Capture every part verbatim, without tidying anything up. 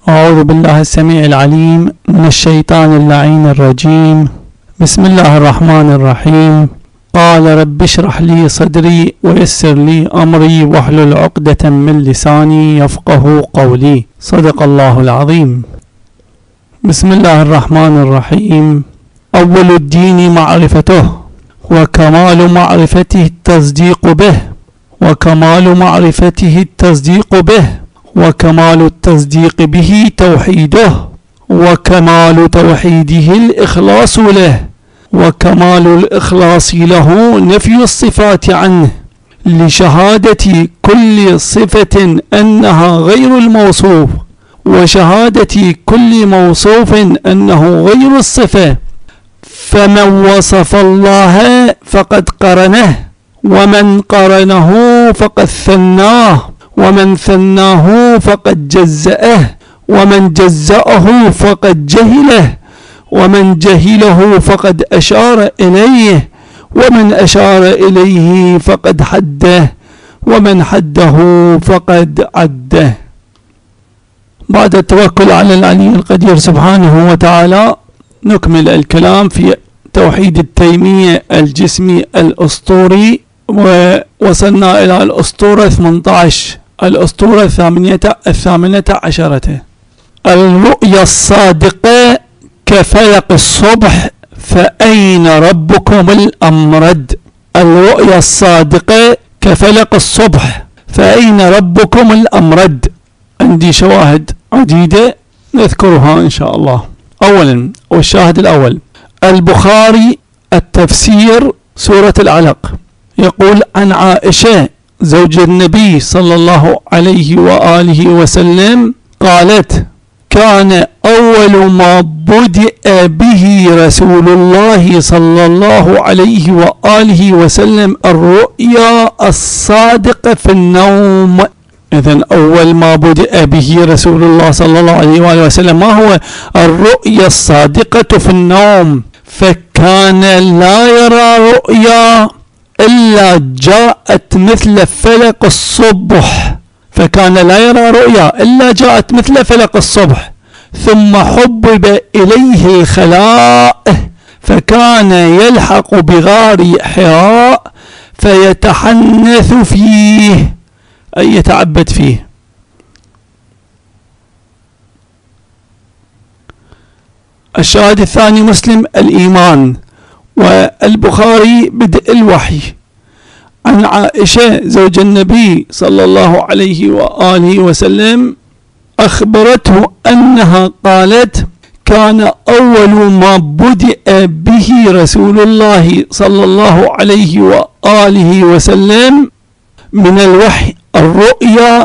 أعوذ بالله السميع العليم من الشيطان اللعين الرجيم. بسم الله الرحمن الرحيم. قال رب اشرح لي صدري ويسر لي أمري واحلل عقدة من لساني يفقه قولي. صدق الله العظيم. بسم الله الرحمن الرحيم. أول الدين معرفته، وكمال معرفته التصديق به، وكمال معرفته التصديق به، وكمال التصديق به توحيده، وكمال توحيده الإخلاص له، وكمال الإخلاص له نفي الصفات عنه، لشهادة كل صفة أنها غير الموصوف، وشهادة كل موصوف أنه غير الصفة. فمن وصف الله فقد قرنه، ومن قرنه فقد ثناه، ومن ثناه فقد جزأه، ومن جزأه فقد جهله، ومن جهله فقد أشار إليه، ومن أشار إليه فقد حده، ومن حده فقد عده. بعد التوكل على العلي القدير سبحانه وتعالى نكمل الكلام في توحيد التيمية الجسمي الأسطوري، ووصلنا إلى الأسطورة ثمانية عشر، الأسطورة الثامنة الثامنة عشرة. الرؤيا الصادقة كفلق الصبح فأين ربكم الأمرد. الرؤيا الصادقة كفلق الصبح فأين ربكم الأمرد. عندي شواهد عديدة نذكرها إن شاء الله. أولا، والشاهد الأول البخاري التفسير سورة العلق، يقول عن عائشة زوج النبي صلى الله عليه وآله وسلم قالت: كان أول ما بدأ به رسول الله صلى الله عليه وآله وسلم الرؤيا الصادقة في النوم. إذن أول ما بدأ به رسول الله صلى الله عليه وآله وسلم ما هو؟ الرؤيا الصادقة في النوم. فكان لا يرى رؤيا إلا جاءت مثل فلق الصبح، فكان لا يرى رؤيا إلا جاءت مثل فلق الصبح. ثم حبب إليه الخلاء، فكان يلحق بغار حراء فيتحنث فيه، أي يتعبد فيه. الشاهد الثاني مسلم الإيمان، والبخاري بدء الوحي. عن عائشة زوج النبي صلى الله عليه وآله وسلم أخبرته أنها قالت: كان أول ما بدأ به رسول الله صلى الله عليه وآله وسلم من الوحي الرؤيا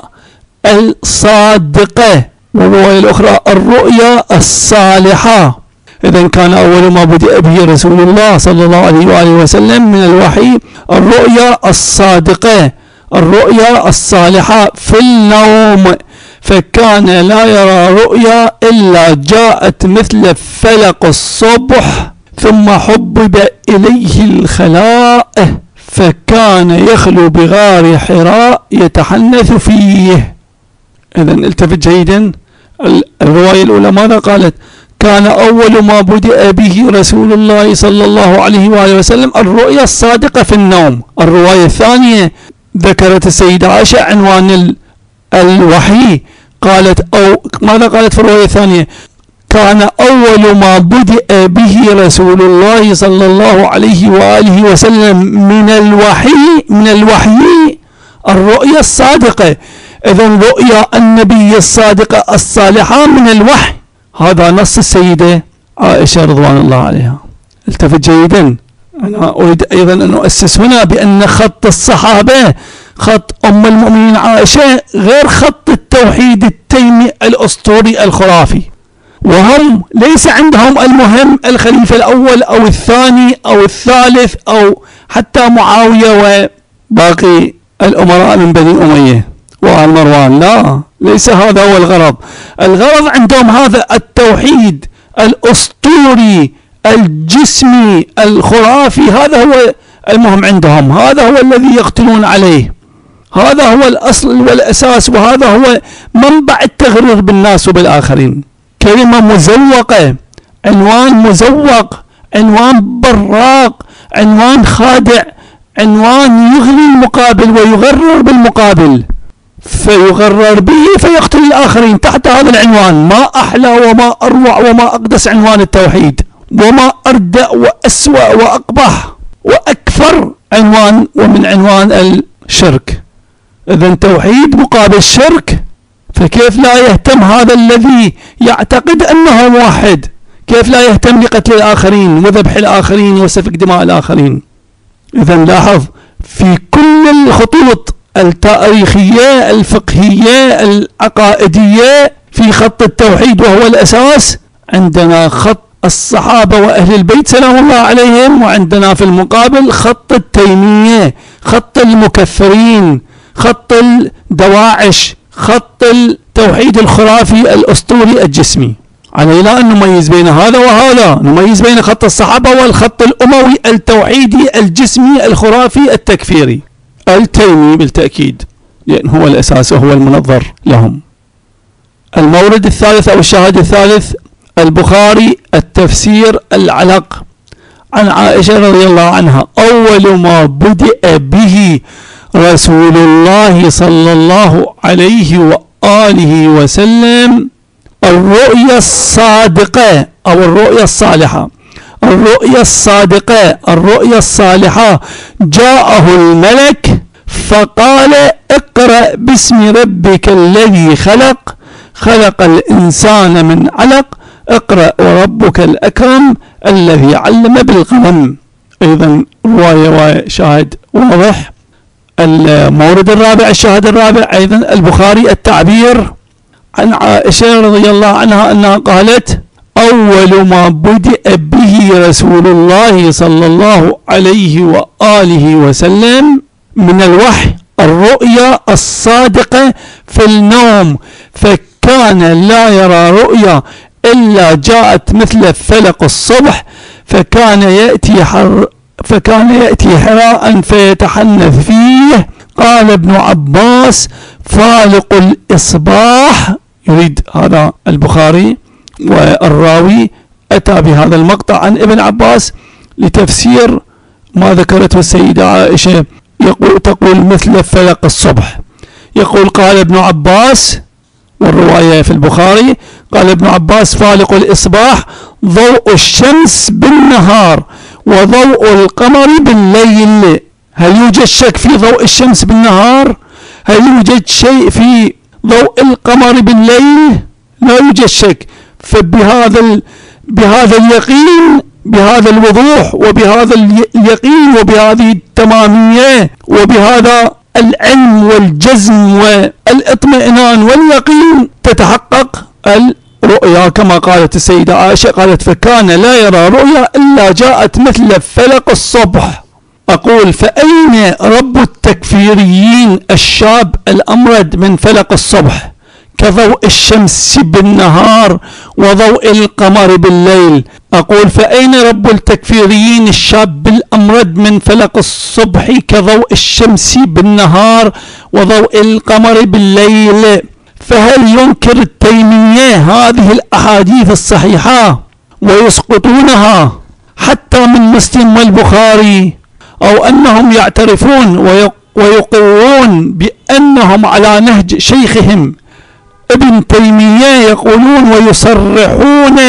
الصادقة، والرواية الأخرى الرؤيا الصالحة. إذن كان أول ما بدأ به رسول الله صلى الله عليه وآله وسلم من الوحي الرؤيا الصادقة، الرؤيا الصالحة في النوم. فكان لا يرى رؤيا إلا جاءت مثل فلق الصبح. ثم حبب إليه الخلاء، فكان يخلو بغار حراء يتحنث فيه. إذن التفت جيدا، الرواية الأولى ماذا قالت؟ كان أول ما بدأ به رسول الله صلى الله عليه وآله وسلم الرؤيا الصادقة في النوم. الرواية الثانية ذكرت السيدة عائشة عنوان الوحي، قالت أو ماذا قالت في الرواية الثانية؟ كان أول ما بدأ به رسول الله صلى الله عليه وآله وسلم من الوحي من الوحي الرؤيا الصادقة. إذن رؤيا النبي الصادقة الصالحة من الوحي، هذا نص السيدة عائشة رضوان الله عليها. التفت جيدا، أنا أريد أيضا أن أؤسس هنا بأن خط الصحابة، خط أم المؤمنين عائشة، غير خط التوحيد التيمي الأسطوري الخرافي. وهم ليس عندهم المهم الخليفة الأول أو الثاني أو الثالث أو حتى معاوية وباقي الأمراء من بني أمية وآل مروان، لا، ليس هذا هو الغرض. الغرض عندهم هذا التوحيد الأسطوري الجسمي الخرافي، هذا هو المهم عندهم، هذا هو الذي يقتلون عليه، هذا هو الأصل والأساس، وهذا هو منبع التغرير بالناس وبالآخرين. كلمة مزوقة، عنوان مزوق، عنوان براق، عنوان خادع، عنوان يغري المقابل ويغرر بالمقابل، فيغرر به فيقتل الآخرين تحت هذا العنوان. ما أحلى وما أروع وما أقدس عنوان التوحيد، وما أردأ وأسوأ وأقبح وأكثر عنوان ومن عنوان الشرك. إذن توحيد مقابل شرك، فكيف لا يهتم هذا الذي يعتقد أنه موحد، كيف لا يهتم لقتل الآخرين وذبح الآخرين وسفك دماء الآخرين؟ إذن لاحظ في كل الخطوط التاريخية الفقهية العقائدية في خط التوحيد وهو الأساس، عندنا خط الصحابة وأهل البيت سلام الله عليهم، وعندنا في المقابل خط التيمية، خط المكفرين، خط الدواعش، خط التوحيد الخرافي الأسطوري الجسمي. علينا أن نميز بين هذا وهذا، نميز بين خط الصحابة والخط الأموي التوحيدي الجسمي الخرافي التكفيري التيمي بالتأكيد، لأن هو الأساس وهو المنظر لهم. المورد الثالث أو الشاهد الثالث البخاري التفسير العلق عن عائشة رضي الله عنها: أول ما بدأ به رسول الله صلى الله عليه وآله وسلم الرؤيا الصادقة أو الرؤيا الصالحة. الرؤيا الصادقة، الرؤيا الصالحة، جاءه الملك فقال: اقرأ باسم ربك الذي خلق، خلق الإنسان من علق، اقرأ وربك الأكرم الذي علم بالقلم. أيضا رواية وشاهد واضح. المورد الرابع الشاهد الرابع أيضا البخاري التعبير عن عائشة رضي الله عنها أنها قالت: أول ما بدأ به رسول الله صلى الله عليه وآله وسلم من الوحي الرؤيا الصادقة في النوم، فكان لا يرى رؤيا إلا جاءت مثل فلق الصبح، فكان يأتي حر فكان يأتي حراء فيتحنث فيه. قال ابن عباس: فالق الإصباح. يريد هذا البخاري والراوي أتى بهذا المقطع عن ابن عباس لتفسير ما ذكرته السيدة عائشة، يقول تقول مثل فلق الصبح. يقول قال ابن عباس، والرواية في البخاري، قال ابن عباس: فالق الإصباح ضوء الشمس بالنهار وضوء القمر بالليل. هل يوجد شك في ضوء الشمس بالنهار؟ هل يوجد شيء في ضوء القمر بالليل؟ لا يوجد شك. فبهذا ال... بهذا اليقين، بهذا الوضوح وبهذا اليقين وبهذه التمامية وبهذا العلم والجزم والاطمئنان واليقين تتحقق الرؤيا، كما قالت السيدة عائشة، قالت: فكان لا يرى رؤيا إلا جاءت مثل فلق الصبح. أقول: فأين رب التكفيريين الشاب الأمرد من فلق الصبح كضوء الشمس بالنهار وضوء القمر بالليل؟ أقول: فأين رب التكفيريين الشاب الأمرد من فلق الصبح كضوء الشمس بالنهار وضوء القمر بالليل؟ فهل ينكر التيمية هذه الأحاديث الصحيحة ويسقطونها حتى من مسلم والبخاري، أو أنهم يعترفون ويقرون بأنهم على نهج شيخهم ابن تيمية، يقولون ويصرحون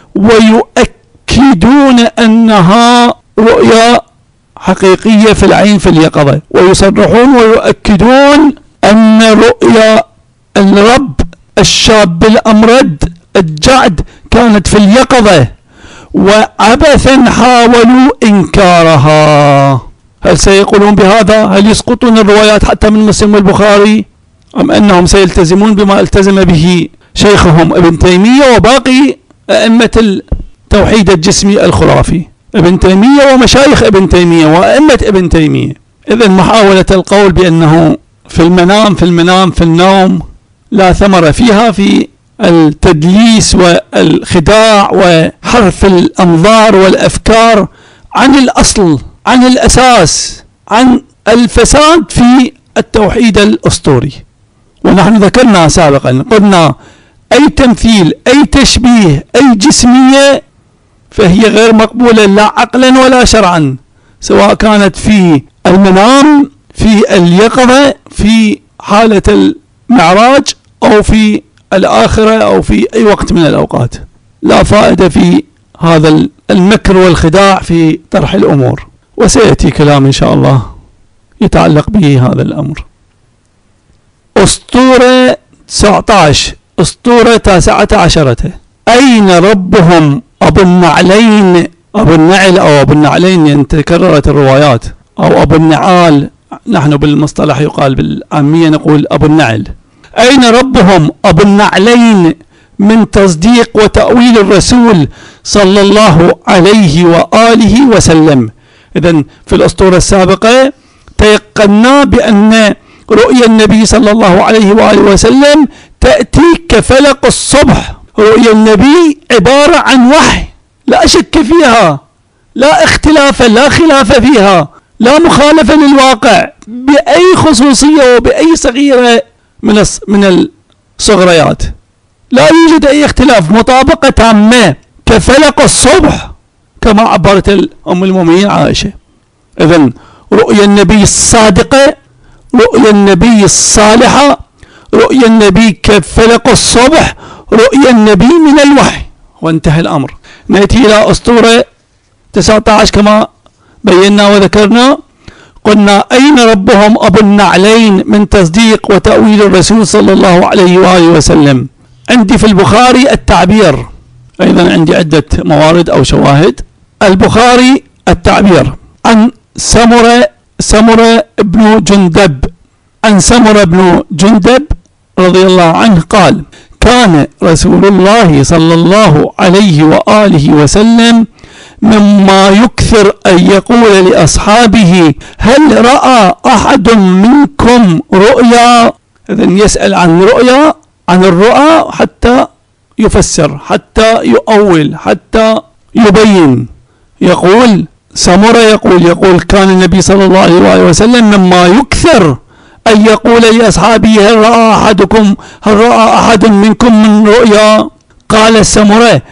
ويؤكدون أنها رؤيا حقيقية في العين في اليقظة، ويصرحون ويؤكدون أن رؤيا الرب الشاب الأمرد الجعد كانت في اليقظة، وعبثا حاولوا إنكارها. هل سيقولون بهذا؟ هل يسقطون الروايات حتى من مسلم والبخاري، أم أنهم سيلتزمون بما التزم به شيخهم ابن تيمية وباقي أئمة التوحيد الجسمي الخرافي، ابن تيمية ومشايخ ابن تيمية وأئمة ابن تيمية؟ إذن محاولة القول بأنه في المنام في المنام في النوم لا ثمر فيها في التدليس والخداع وحرف الأنظار والأفكار عن الأصل، عن الأساس، عن الفساد في التوحيد الأسطوري. ونحن ذكرنا سابقا قلنا أي تمثيل أي تشبيه أي جسمية فهي غير مقبولة لا عقلا ولا شرعا، سواء كانت في المنام في اليقظة في حالة المعراج أو في الآخرة أو في أي وقت من الأوقات. لا فائدة في هذا المكر والخداع في طرح الأمور، وسيأتي كلام إن شاء الله يتعلق به هذا الأمر. أسطورة تسعة عشر، أسطورة تاسعة عشرة، أين ربهم أبو النعلين؟ أبو النعل أو أبو النعلين يعني تكررت الروايات، أو أبو النعال، نحن بالمصطلح يقال بالعامية نقول أبو النعل. أين ربهم أبو النعلين من تصديق وتأويل الرسول صلى الله عليه وآله وسلم؟ إذن في الأسطورة السابقة تيقنا بأن رؤيا النبي صلى الله عليه وآله وسلم تأتي كفلق الصبح. رؤيا النبي عبارة عن وحي لا شك فيها، لا اختلاف لا خلاف فيها، لا مخالفة للواقع بأي خصوصية وبأي صغيرة من من الصغريات، لا يوجد أي اختلاف، مطابقة تامة كفلق الصبح كما عبرت أم المؤمنين عائشة. إذن رؤيا النبي الصادقة، رؤيا النبي الصالحة، رؤيا النبي كفلق الصبح، رؤيا النبي من الوحي، وانتهى الأمر. نأتي إلى أسطورة تسعة عشر كما بينا وذكرنا، قلنا أين ربهم أبو النعلين من تصديق وتأويل الرسول صلى الله عليه وآله وسلم؟ عندي في البخاري التعبير، أيضا عندي عدة موارد أو شواهد. البخاري التعبير عن سمرة سمرة بن جندب، عن سمرة بن جندب رضي الله عنه قال: كان رسول الله صلى الله عليه وآله وسلم مما يكثر أن يقول لأصحابه: هل رأى أحد منكم رؤيا؟ إذن يسأل عن رؤيا، عن الرؤى حتى يفسر، حتى يؤول، حتى يبين. يقول سمرة يقول يقول كان النبي صلى الله عليه وسلم مما يكثر أن يقول لأصحابه: هل رأى أحدكم هل رأى أحد منكم من رؤيا؟ قال سمرة: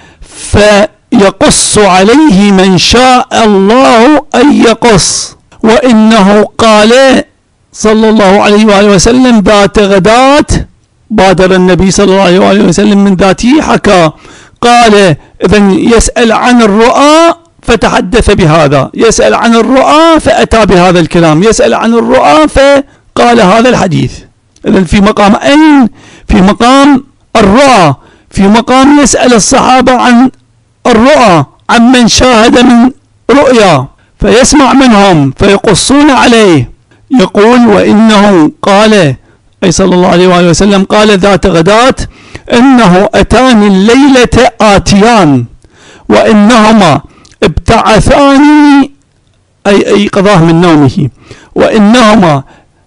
فيقص عليه من شاء الله أن يقص. وإنه قال صلى الله عليه وآله وسلم ذات غداة، بادر النبي صلى الله عليه وآله وسلم من ذاته حكى. قال إذن يسأل عن الرؤى فتحدث بهذا، يسأل عن الرؤى فأتى بهذا الكلام، يسأل عن الرؤى فقال هذا الحديث. إذن في مقام أين؟ في مقام الرؤى، في مقام يسأل الصحابة عن الرؤى، عن من شاهد من رؤيا فيسمع منهم فيقصون عليه. يقول: وإنه قال، أي صلى الله عليه وآله وسلم قال ذات غداة: إنه أتاني الليلة آتيان وإنهما ابتعثاني، أي أي قضاه من نومه، وإنهما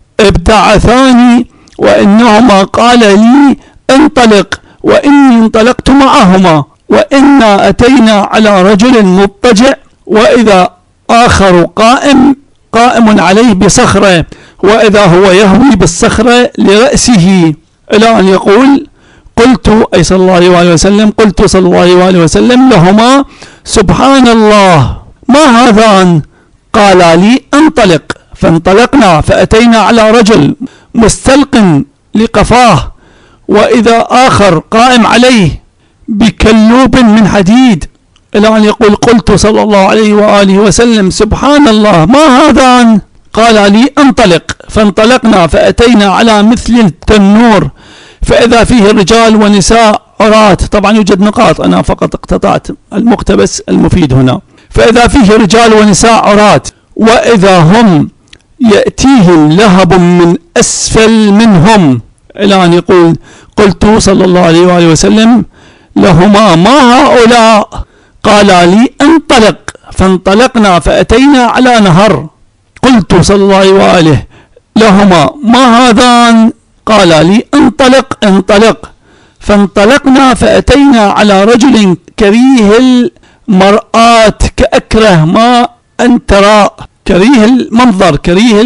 ابتعثاني وإنهما قال لي: انطلق، وإني انطلقت معهما، وإنا أتينا على رجل مضطجع وإذا آخر قائم قائم عليه بصخرة، وإذا هو يهوي بالصخرة لرأسه، إلى أن يقول: قلت، أي صلى الله عليه وآله وسلم قلت صلى الله عليه وآله وسلم لهما: سبحان الله، ما هذان؟ قالا لي: انطلق. فانطلقنا فأتينا على رجل مستلق لقفاه، وإذا آخر قائم عليه بكلوب من حديد، إلى أن يقول: قلت صلى الله عليه وآله وسلم: سبحان الله، ما هذان؟ قال لي: انطلق. فانطلقنا فأتينا على مثل التنور، فإذا فيه رجال ونساء عراة. طبعا يوجد نقاط، أنا فقط اقتطعت المقتبس المفيد هنا. فإذا فيه رجال ونساء عراة، وإذا هم يأتيهم لهب من أسفل منهم، إلى أن يقول: قلت صلى الله عليه وآله وسلم لهما: ما هؤلاء؟ قال لي: انطلق. فانطلقنا فأتينا على نهر، قلت صلى الله عليه وآله لهما: ما هذان؟ قال لي: انطلق انطلق. فانطلقنا فأتينا على رجل كريه المرآة، كأكره ما أن ترى، كريه المنظر، كريه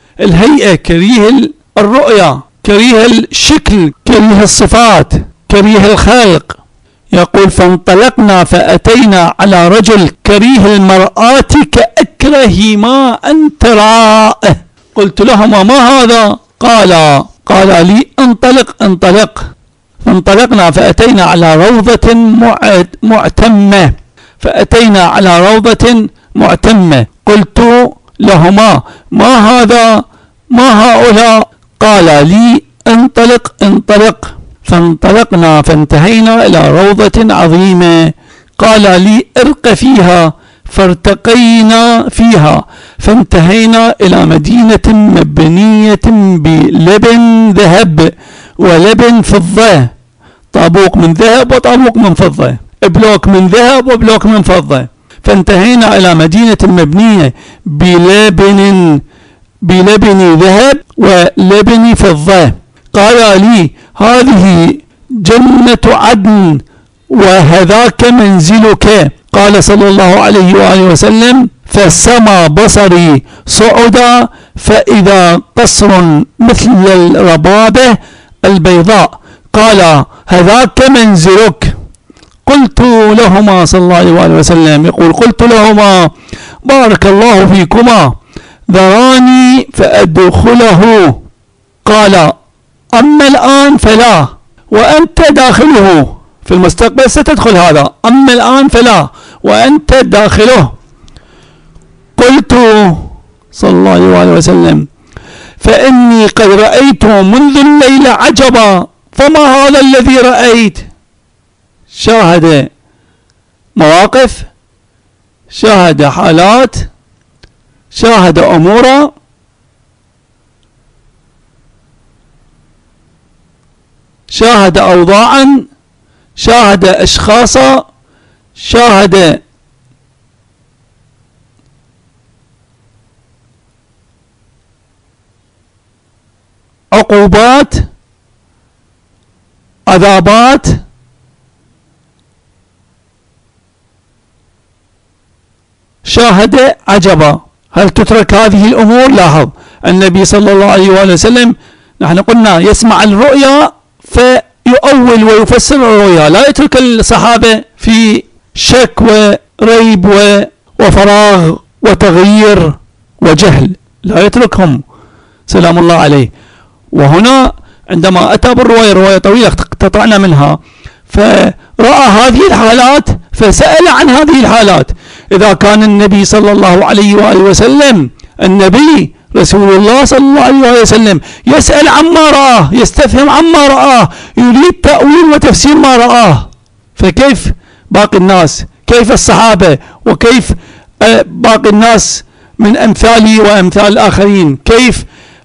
الهيئة، كريه الرؤية، كريه الشكل، كريه الصفات، كريه الخلق. يقول فانطلقنا فأتينا على رجل كريه المرآة كأكره ما أن تراه. قلت لهما ما هذا؟ قال قال لي انطلق انطلق. فانطلقنا فأتينا على روضة معتمة فأتينا على روضة معتمة. قلت لهما ما هذا؟ ما هؤلاء؟ قال لي انطلق انطلق. فانطلقنا فانتهينا إلى روضة عظيمة. قال لي ارق فيها. فارتقينا فيها فانتهينا إلى مدينة مبنية بلبن ذهب ولبن فضة، طابوق من ذهب وطابوق من فضة، بلوك من ذهب وبلوك من فضة. فانتهينا إلى مدينة مبنية بلبن بلبن ذهب ولبن فضة. قال لي هذه جنة عدن وهذاك منزلك. قال صلى الله عليه وآله وسلم فسمى بصري صعدا فإذا قصر مثل الربابة البيضاء. قال هذاك منزلك. قلت لهما صلى الله عليه وسلم يقول قلت لهما بارك الله فيكما ذراني فأدخله. قال أما الآن فلا وأنت داخله، في المستقبل ستدخل هذا، أما الآن فلا وأنت داخله. قلت صلى الله عليه وسلم فإني قد رأيت منذ الليل عجبا. فما هذا الذي رأيت؟ شاهد مواقف، شاهد حالات، شاهد أمورا، شاهد أوضاعا، شاهد أشخاصا، شاهد عقوبات، عذابات، شاهد عجبا. هل تترك هذه الأمور؟ لاحظ النبي صلى الله عليه وآله وسلم نحن قلنا يسمع الرؤيا فيؤول ويفسر الرؤيا، لا يترك الصحابة في شك وريب وفراغ وتغيير وجهل، لا يتركهم سلام الله عليه. وهنا عندما أتى بالرواية، رواية طويلة اقتطعنا منها، فرأى هذه الحالات فسأل عن هذه الحالات. إذا كان النبي صلى الله عليه وآله وسلم النبي رسول الله صلى الله عليه وسلم يسأل عما رآه، يستفهم عما رآه، يريد تأويل وتفسير ما رآه، فكيف باقي الناس؟ كيف الصحابة؟ وكيف باقي الناس من أمثالي وأمثال الآخرين؟ كيف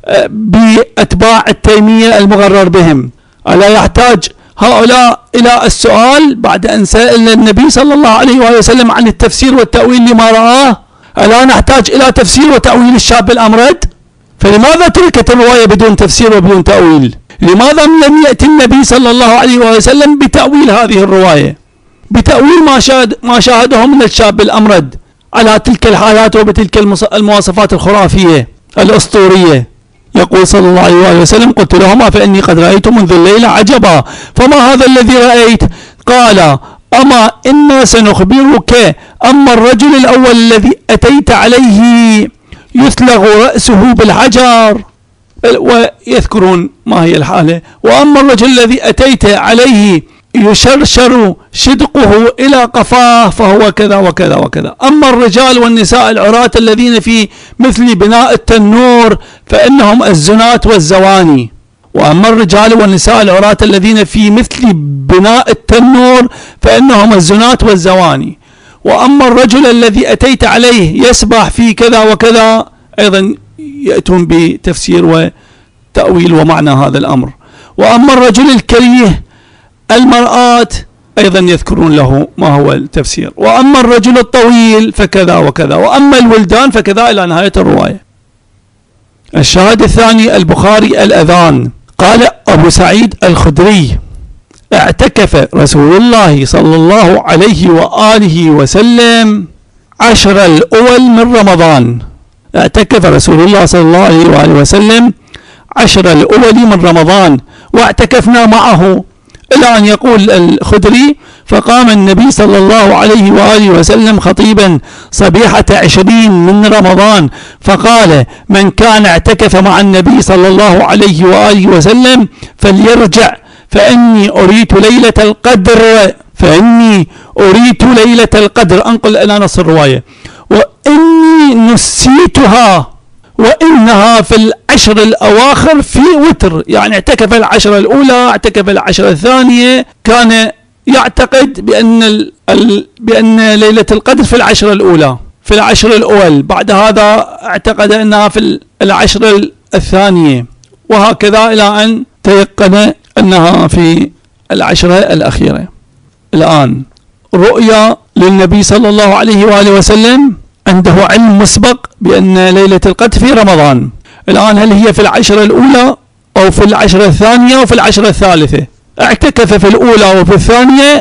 بأتباع التيمية المغرر بهم؟ ألا يحتاج هؤلاء إلى السؤال بعد أن سأل النبي صلى الله عليه وآله وسلم عن التفسير والتأويل لما رآه؟ ألا نحتاج إلى تفسير وتأويل الشاب الأمرد؟ فلماذا تركت الرواية بدون تفسير وبدون تأويل؟ لماذا لم يأتي النبي صلى الله عليه وآله وسلم بتأويل هذه الرواية، بتأويل ما شاهد ما شاهده من الشاب الأمرد على تلك الحالات وبتلك المواصفات الخرافية الأسطورية؟ يقول صلى الله عليه وسلم قلت لهما فإني قد رأيت منذ الليل عجبا. فما هذا الذي رأيت؟ قال أما إنا سنخبرك. أما الرجل الأول الذي أتيت عليه يثلغ رأسه بالحجر، ويذكرون ما هي الحالة. وأما الرجل الذي أتيت عليه يشرشر شدقه إلى قفاه فهو كذا وكذا وكذا. أما الرجال والنساء العراة الذين في مثل بناء التنور فإنهم الزنات والزواني. وأما الرجال والنساء العراة الذين في مثل بناء التنور فإنهم الزنات والزواني. وأما الرجل الذي أتيت عليه يسبح في كذا وكذا، أيضا يأتون بتفسير وتأويل ومعنى هذا الأمر. وأما الرجل الكريه المرآة أيضا يذكرون له ما هو التفسير. وأما الرجل الطويل فكذا وكذا. وأما الولدان فكذا إلى نهاية الرواية. الشاهد الثاني البخاري الأذان. قال أبو سعيد الخدري اعتكف رسول الله صلى الله عليه وآله وسلم عشر الأول من رمضان. اعتكف رسول الله صلى الله عليه وآله وسلم عشر الأول من رمضان واعتكفنا معه، إلى أن يقول الخدري: فقام النبي صلى الله عليه وآله وسلم خطيبا صبيحة عشرين من رمضان فقال: من كان اعتكف مع النبي صلى الله عليه وآله وسلم فليرجع، فإني أريت ليلة القدر فإني أريت ليلة القدر. أنقل إلى نص الرواية: وإني نسيتها وإنها في العشر الأواخر في وتر. يعني اعتكف العشر الأولى، اعتكف العشر الثانية، كان يعتقد بأن ال... ال... بأن ليلة القدر في العشر الأولى، في العشر الأول، بعد هذا اعتقد أنها في العشر الثانية، وهكذا إلى أن تيقن أنها في العشرة الأخيرة. الآن رؤيا للنبي صلى الله عليه وآله وسلم عنده علم مسبق بأن ليلة القدر في رمضان. الآن هل هي في العشرة الأولى أو في العشرة الثانية أو في العشرة الثالثة؟ اعتكف في الأولى وفي الثانية،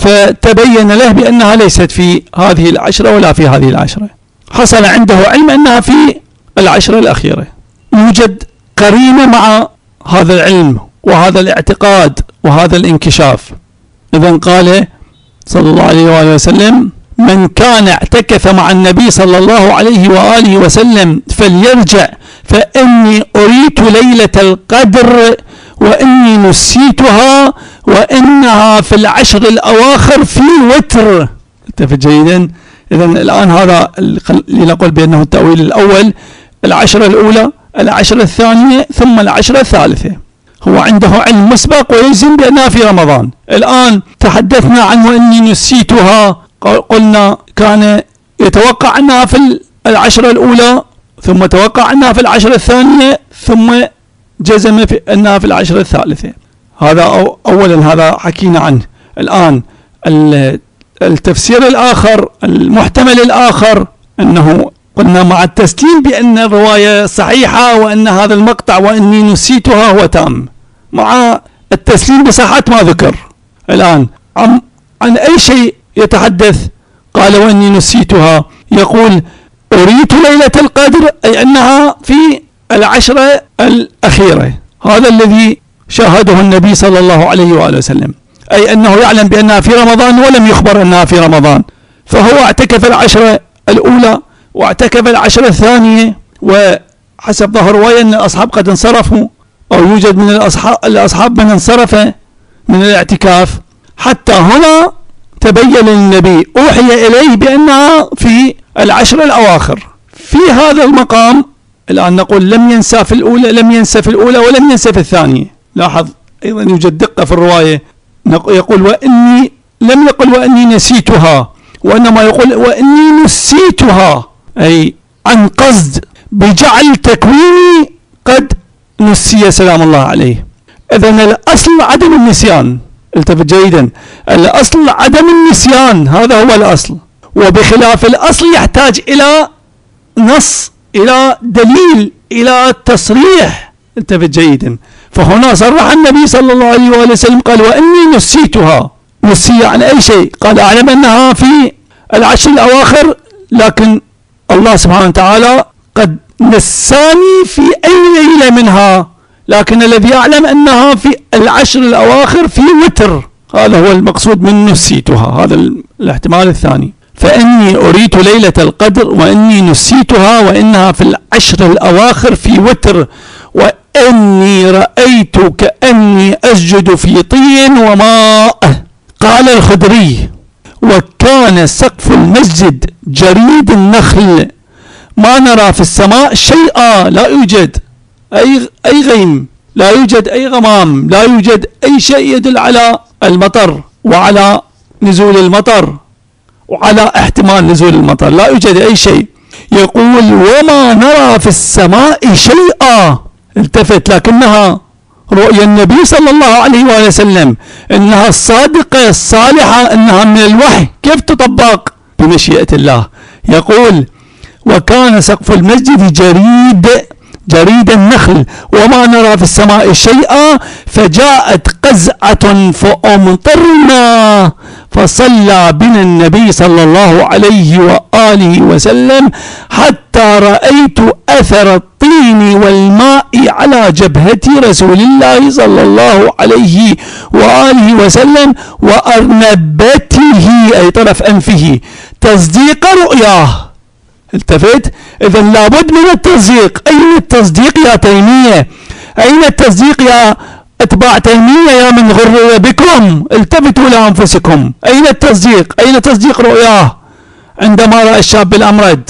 فتبين له بأنها ليست في هذه العشرة ولا في هذه العشرة. حصل عنده علم أنها في العشرة الأخيرة. يوجد قرينة مع هذا العلم وهذا الاعتقاد وهذا الانكشاف. إذن قال صلى الله عليه وآله وسلم: من كان اعتكف مع النبي صلى الله عليه وآله وسلم فليرجع، فإني أريت ليلة القدر وإني نسيتها وإنها في العشر الأواخر في وتر. التفت جيدا. إذن الآن هذا لنقول بأنه التأويل الأول: العشرة الأولى، العشرة الثانية، ثم العشرة الثالثة. هو عنده علم مسبق ويجزم بأنها في رمضان. الآن تحدثنا عن وإني نسيتها، قلنا كان يتوقع أنها في العشرة الأولى، ثم توقع أنها في العشرة الثانية، ثم جزم في أنها في العشرة الثالثة. هذا أو أولا هذا حكينا عنه. الآن التفسير الآخر المحتمل الآخر أنه قلنا مع التسليم بأن الرواية صحيحة وأن هذا المقطع وإني نسيتها هو تام، مع التسليم بصحة ما ذكر. الآن عن, عن أي شيء يتحدث؟ قال: وإني نسيتها، يقول أريت ليلة القدر، أي أنها في العشرة الأخيرة. هذا الذي شاهده النبي صلى الله عليه وآله وسلم، أي أنه يعلم بأنها في رمضان ولم يخبر أنها في رمضان، فهو اعتكف العشرة الأولى واعتكف العشرة الثانية، وحسب ظهر رواية أن الأصحاب قد انصرفوا، أو يوجد من الأصحاب, الأصحاب من انصرف من الاعتكاف. حتى هنا تبين للنبي أوحي إليه بأنها في العشر الأواخر. في هذا المقام الآن نقول لم ينسى في الأولى، لم ينسى في الأولى ولم ينسى في الثانية. لاحظ أيضا يوجد دقة في الرواية، يقول وإني، لم يقل وإني نسيتها، وإنما يقول وإني نسيتها، أي عن قصد، بجعل تكويني قد نسي سلام الله عليه. إذن الأصل عدم النسيان. التفت جيدا، الأصل عدم النسيان، هذا هو الأصل، وبخلاف الأصل يحتاج إلى نص، إلى دليل، إلى تصريح. التفت جيدا. فهنا صرح النبي صلى الله عليه وآله وسلم قال وإني نسيتها. نسي عن أي شيء؟ قال أعلم أنها في العشر الأواخر، لكن الله سبحانه وتعالى قد نساني في أي ليلة منها، لكن الذي يعلم أنها في العشر الأواخر في وتر. هذا هو المقصود من نسيتها، هذا الاحتمال الثاني. فإني أريت ليلة القدر وإني نسيتها وإنها في العشر الأواخر في وتر، وإني رأيت كأني أسجد في طين وماء. قال الخدري: وكان سقف المسجد جريد النخل، ما نرى في السماء شيئا، لا يوجد أي أي غيم، لا يوجد أي غمام، لا يوجد أي شيء يدل على المطر وعلى نزول المطر وعلى احتمال نزول المطر، لا يوجد أي شيء. يقول وما نرى في السماء شيئا. التفت، لكنها رؤيا النبي صلى الله عليه وآله وسلم، إنها الصادقة الصالحة، إنها من الوحي، كيف تطبق؟ بمشيئة الله. يقول وكان سقف المسجد جريد جريد النخل وما نرى في السماء شيئا، فجاءت قزعة فأمطرنا، فصلى بنا النبي صلى الله عليه وآله وسلم حتى رأيت أثر الطين والماء على جبهة رسول الله صلى الله عليه وآله وسلم وأرنبته أي طرف أنفه تصديق رؤياه. التفت. إذا لابد من التصديق. أين التصديق يا تيمية؟ أين التصديق يا أتباع تيمية يا من غرر بكم؟ التفتوا لأنفسكم. أين التصديق؟ أين تصديق رؤياه عندما رأى الشاب الأمرد؟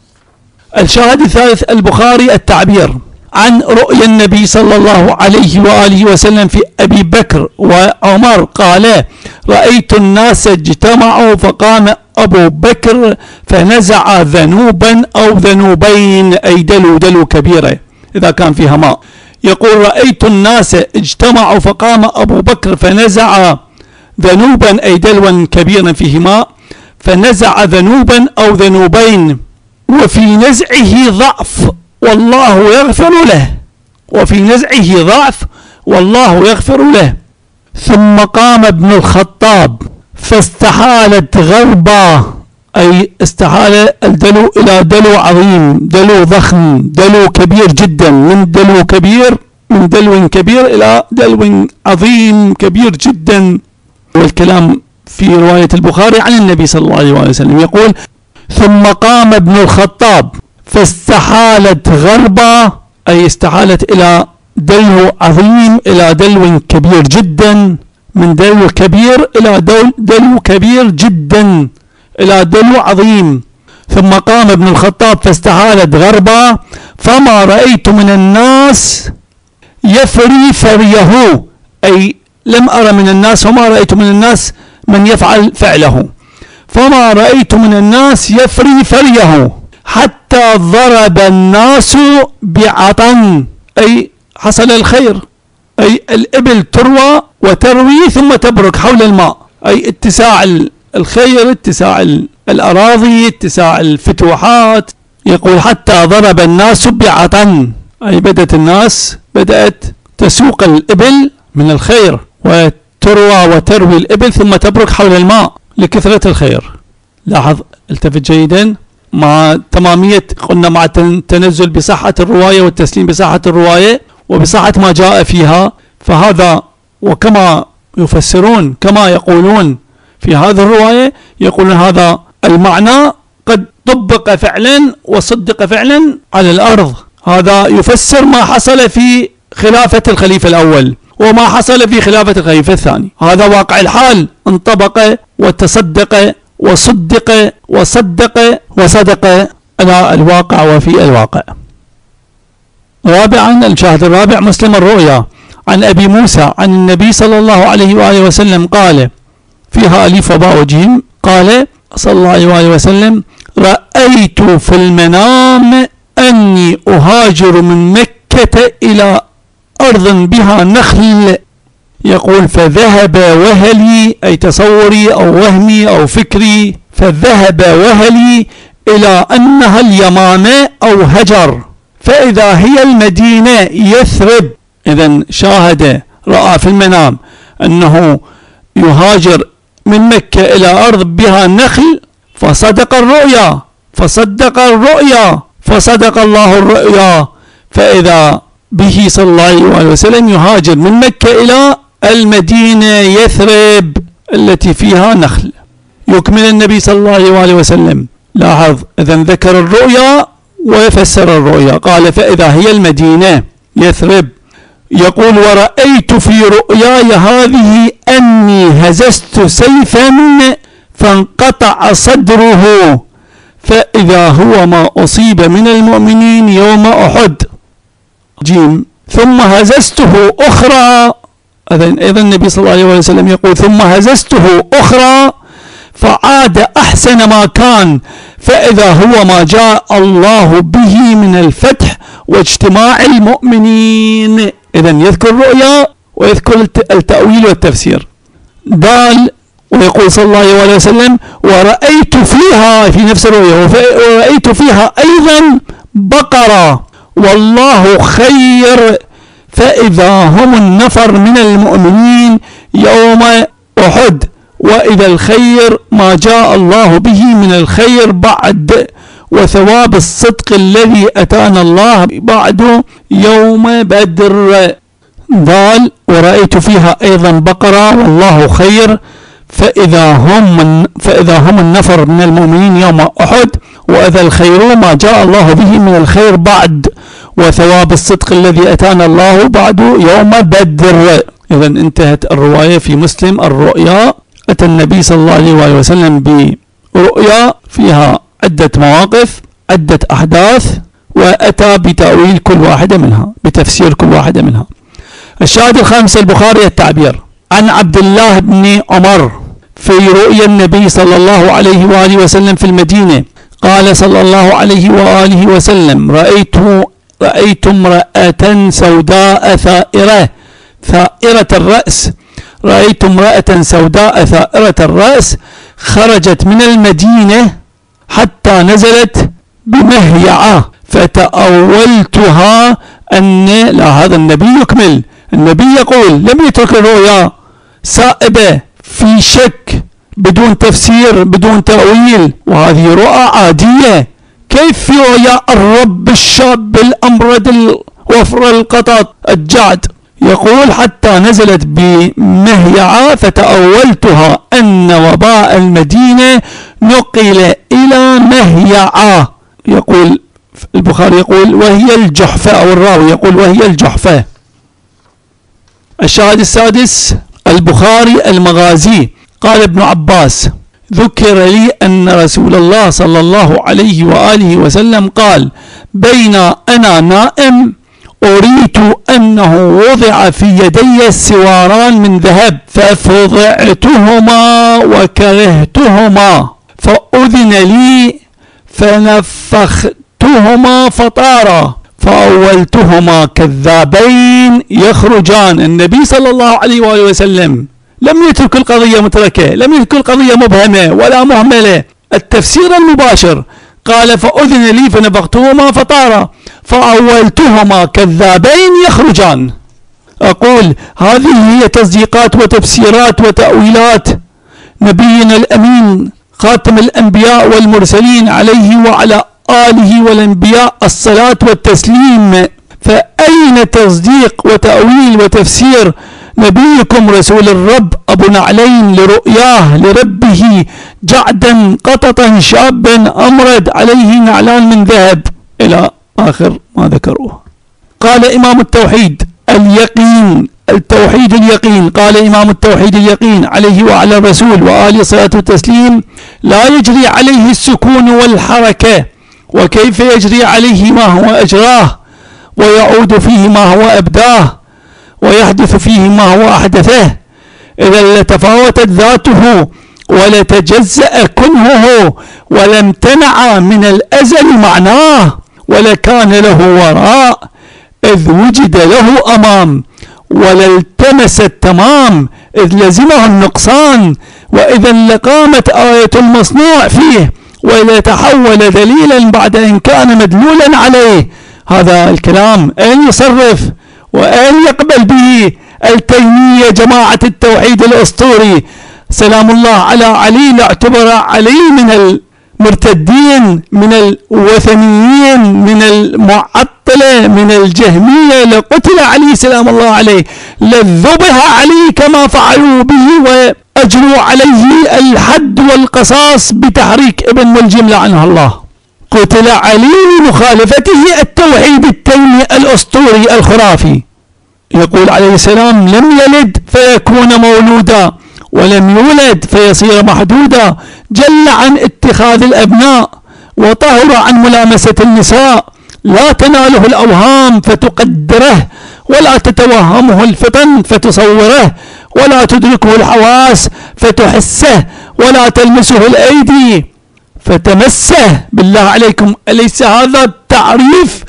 الشاهد الثالث البخاري التعبير عن رؤيا النبي صلى الله عليه وآله وسلم في أبي بكر وعمر قال: رأيت الناس اجتمعوا فقام أبو بكر فنزع ذنوبا أو ذنوبين أي دلو دلو كبيرة إذا كان فيها ماء. يقول: رأيت الناس اجتمعوا فقام أبو بكر فنزع ذنوبا أي دلوا كبيرا فيه ماء، فنزع ذنوبا أو ذنوبين، وفي نزعه ضعف والله يغفر له، وفي نزعه ضعف والله يغفر له. ثم قام ابن الخطاب فاستحالت غربا أي استحال الدلو إلى دلو عظيم، دلو ضخم، دلو كبير جدا، من دلو كبير من دلو كبير إلى دلو عظيم كبير جدا. والكلام في رواية البخاري عن النبي صلى الله عليه وسلم يقول: ثم قام ابن الخطاب فاستحالت غربا أي استحالت إلى دلو عظيم إلى دلو كبير جدا، من دلو كبير إلى دلو, دلو كبير جدا إلى دلو عظيم. ثم قام ابن الخطاب فاستحالت غربا فما رأيت من الناس يفري فريه أي لم أرى من الناس وما رأيت من الناس من يفعل فعله، فما رأيت من الناس يفري فريه حتى ضرب الناس بعطن أي حصل الخير، أي الإبل تروى وتروي ثم تبرك حول الماء، أي اتساع الخير، اتساع الأراضي، اتساع الفتوحات. يقول: حتى ضرب الناس بعطن أي بدأت الناس بدأت تسوق الإبل من الخير وتروى وتروي الإبل ثم تبرك حول الماء لكثرة الخير. لاحظ، التفت جيدا مع تمامية، قلنا مع التنزل بصحة الرواية والتسليم بصحة الرواية وبصحة ما جاء فيها، فهذا وكما يفسرون كما يقولون في هذه الرواية، يقولون هذا المعنى قد طبق فعلا وصدق فعلا على الأرض. هذا يفسر ما حصل في خلافة الخليفة الأول وما حصل في خلافة الخليفة الثاني. هذا واقع الحال، انطبق وتصدق وصدق وصدق وصدق على الواقع وفي الواقع. رابعا الشاهد الرابع مسلم الرؤيا عن أبي موسى عن النبي صلى الله عليه وآله وسلم قال فيها ألف وباء وجيم، قال صلى الله عليه وآله وسلم: رأيت في المنام أني أهاجر من مكة إلى أرض بها نخل. يقول: فذهب وهلي أي تصوري أو وهمي أو فكري، فذهب وهلي إلى أنها اليمامة أو هجر، فإذا هي المدينة يثرب. إذن شاهد رأى في المنام أنه يهاجر من مكة إلى أرض بها نخل، فصدق الرؤيا فصدق الرؤيا فصدق الله الرؤيا، فإذا به صلى الله عليه وسلم يهاجر من مكة إلى المدينة يثرب التي فيها نخل. يكمل النبي صلى الله عليه وسلم. لاحظ، إذن ذكر الرؤيا ويفسر الرؤيا، قال: فإذا هي المدينة يثرب. يقول: ورأيت في رؤياي هذه أني هززت سيفا فانقطع صدره، فإذا هو ما أصيب من المؤمنين يوم أحد. جيم: ثم هززته أخرى. إذن النبي صلى الله عليه وسلم يقول: ثم هززته أخرى فعاد أحسن ما كان، فإذا هو ما جاء الله به من الفتح واجتماع المؤمنين. إذن يذكر الرؤيا ويذكر التأويل والتفسير. دال، ويقول صلى الله عليه وسلم: ورأيت فيها في نفس الرؤيا ورأيت فيها أيضا بقرة والله خير، فإذا هم النفر من المؤمنين يوم أحد وإذا الخير ما جاء الله به من الخير بعد، وثواب الصدق الذي أتانا الله بعد يوم بدر. دال ورأيت فيها أيضا بقرة والله خير، فإذا هم من فإذا هم النفر من المؤمنين يوم أحد، وإذا الخير ما جاء الله به من الخير بعد، وثواب الصدق الذي أتانا الله بعد يوم بدر. إذا انتهت الرواية في مسلم. الرؤيا، أتى النبي صلى الله عليه وسلم برؤيا فيها عدة مواقف، عدة أحداث، وأتى بتأويل كل واحدة منها، بتفسير كل واحدة منها. الشاهد الخامس البخاري التعبير عن عبد الله بن عمر في رؤيا النبي صلى الله عليه وآله وسلم في المدينة، قال صلى الله عليه وآله وسلم: رأيت رأيت امرأة سوداء ثائرة ثائرة الرأس رأيت امرأة سوداء ثائرة الرأس خرجت من المدينة حتى نزلت بمهيعة، فتأولتها أن لا، هذا النبي يكمل. النبي يقول لم يترك الرؤيا سائبة في شك بدون تفسير بدون تأويل، وهذه رؤى عادية. كيف في رؤيا الرب الشاب الأمرد الوفر القطط الجعد؟ يقول حتى نزلت بمهيعة فتأولتها أن وباء المدينة نقل إلى مهيعة. يقول البخاري يقول وهي الجحفة، أو الراوي يقول وهي الجحفة. الشاهد السادس البخاري المغازي. قال ابن عباس: ذكر لي أن رسول الله صلى الله عليه وآله وسلم قال: بين أنا نائم أريت أنه وضع في يدي سواران من ذهب، ففضعتهما وكرهتهما، فأذن لي فنفختهما فطارا، فأولتهما كذابين يخرجان. النبي صلى الله عليه وآله وسلم لم يترك القضية متركة، لم يترك القضية مبهمة ولا مهملة، التفسير المباشر. قال: فأذن لي فنفختهما فطارا، فأولتهما كذابين يخرجان. أقول هذه هي تصديقات وتفسيرات وتأويلات نبينا الأمين خاتم الأنبياء والمرسلين عليه وعلى آله والأنبياء الصلاة والتسليم. فأين تصديق وتأويل وتفسير نبيكم رسول الرب أبو نعلين لرؤياه لربه جعدا قططا شابا أمرد عليه نعلان من ذهب، إلى آخر ما ذكروه. قال إمام التوحيد اليقين التوحيد اليقين قال إمام التوحيد اليقين عليه وعلى الرسول وآله الصلاة والتسليم: لا يجري عليه السكون والحركة، وكيف يجري عليه ما هو أجراه، ويعود فيه ما هو أبداه، ويحدث فيه ما هو أحدثه، إذا لتفاوتت ذاته ولتجزأ كنهه، ولامتنع من الأزل معناه، ولكان له وراء إذ وجد له أمام، ولالتمس التمام إذ لزمه النقصان، وإذا لقامت آية المصنوع فيه، ولتحول دليلا بعد إن كان مدلولا عليه. هذا الكلام أين يصرف وأين يقبل به التيمية جماعة التوحيد الأسطوري سلام الله على علي، لاعتبر علي من المرتدين من الوثنيين من المعطلة من الجهمية، لقتل علي سلام الله عليه، لذبح علي كما فعلوا به وأجروا عليه الحد والقصاص بتحريك ابن ملجم لعنه الله. قتل علي لمخالفته التوحيد التيمي الأسطوري الخرافي. يقول عليه السلام: لم يلد فيكون مولودا، ولم يولد فيصير محدودا، جل عن اتخاذ الأبناء، وطهر عن ملامسة النساء، لا تناله الأوهام فتقدره، ولا تتوهمه الفطن فتصوره، ولا تدركه الحواس فتحسه، ولا تلمسه الأيدي فتمسه. بالله عليكم، أليس هذا تعريف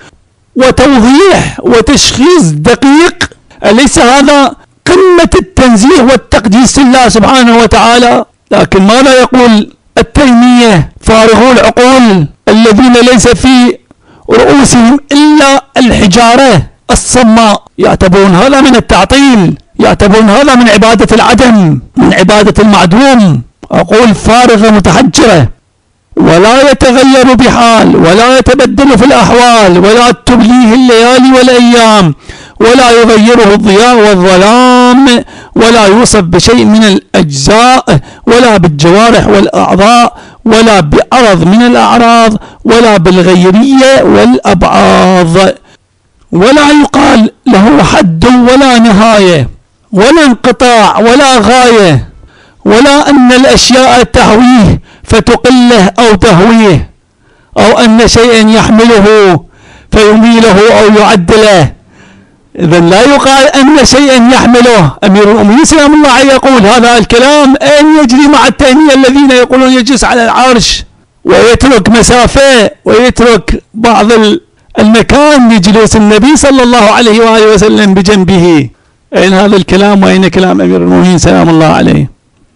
وتوضيح وتشخيص دقيق؟ أليس هذا قمة التنزيه والتقديس لله سبحانه وتعالى؟ لكن ماذا يقول التيمية فارغو العقول الذين ليس في رؤوسهم إلا الحجارة الصماء؟ يعتبرون هذا من التعطيل، يعتبرون هذا من عبادة العدم، من عبادة المعدوم، عقول فارغة متحجرة، ولا يتغير بحال، ولا يتبدل في الأحوال، ولا تبليه الليالي والأيام، ولا يغيره الضياء والظلام، ولا يوصف بشيء من الأجزاء، ولا بالجوارح والأعضاء، ولا بعرض من الأعراض، ولا بالغيرية والأبعاض، ولا يقال له حد ولا نهاية، ولا انقطاع ولا غاية، ولا أن الأشياء تهويه فتقله أو تهويه، أو أن شيئا يحمله فيميله أو يعدله. إذن لا يقال أن شيئا يحمله. أمير المؤمنين سلام الله عليه يقول هذا الكلام أين يجري مع التيمية الذين يقولون يجلس على العرش ويترك مسافة ويترك بعض المكان لجلوس النبي صلى الله عليه وآله وسلم بجنبه. أين هذا الكلام وأين كلام أمير المؤمنين سلام الله عليه؟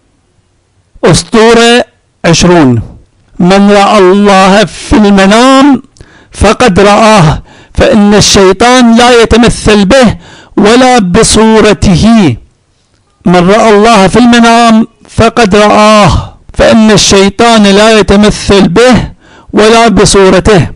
أسطورة عشرون: من رأى الله في المنام فقد رآه، فإن الشيطان لا يتمثل به ولا بصورته. من رأى الله في المنام فقد رآه، فإن الشيطان لا يتمثل به ولا بصورته.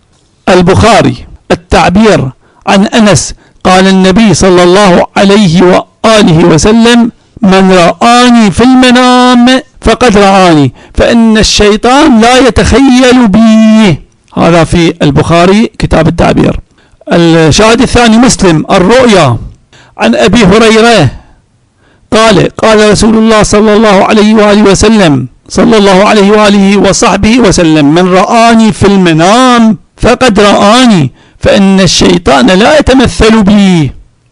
البخاري التعبير عن أنس قال النبي صلى الله عليه وآله وسلم: من رآني في المنام فقد رآني، فإن الشيطان لا يتخيل بي. هذا في البخاري كتاب التعبير. الشاهد الثاني مسلم الرؤيا عن أبي هريرة قال: قال رسول الله صلى الله عليه وآله وسلم صلى الله عليه وآله وصحبه وسلم: من رآني في المنام فقد رآني، فإن الشيطان لا يتمثل بي.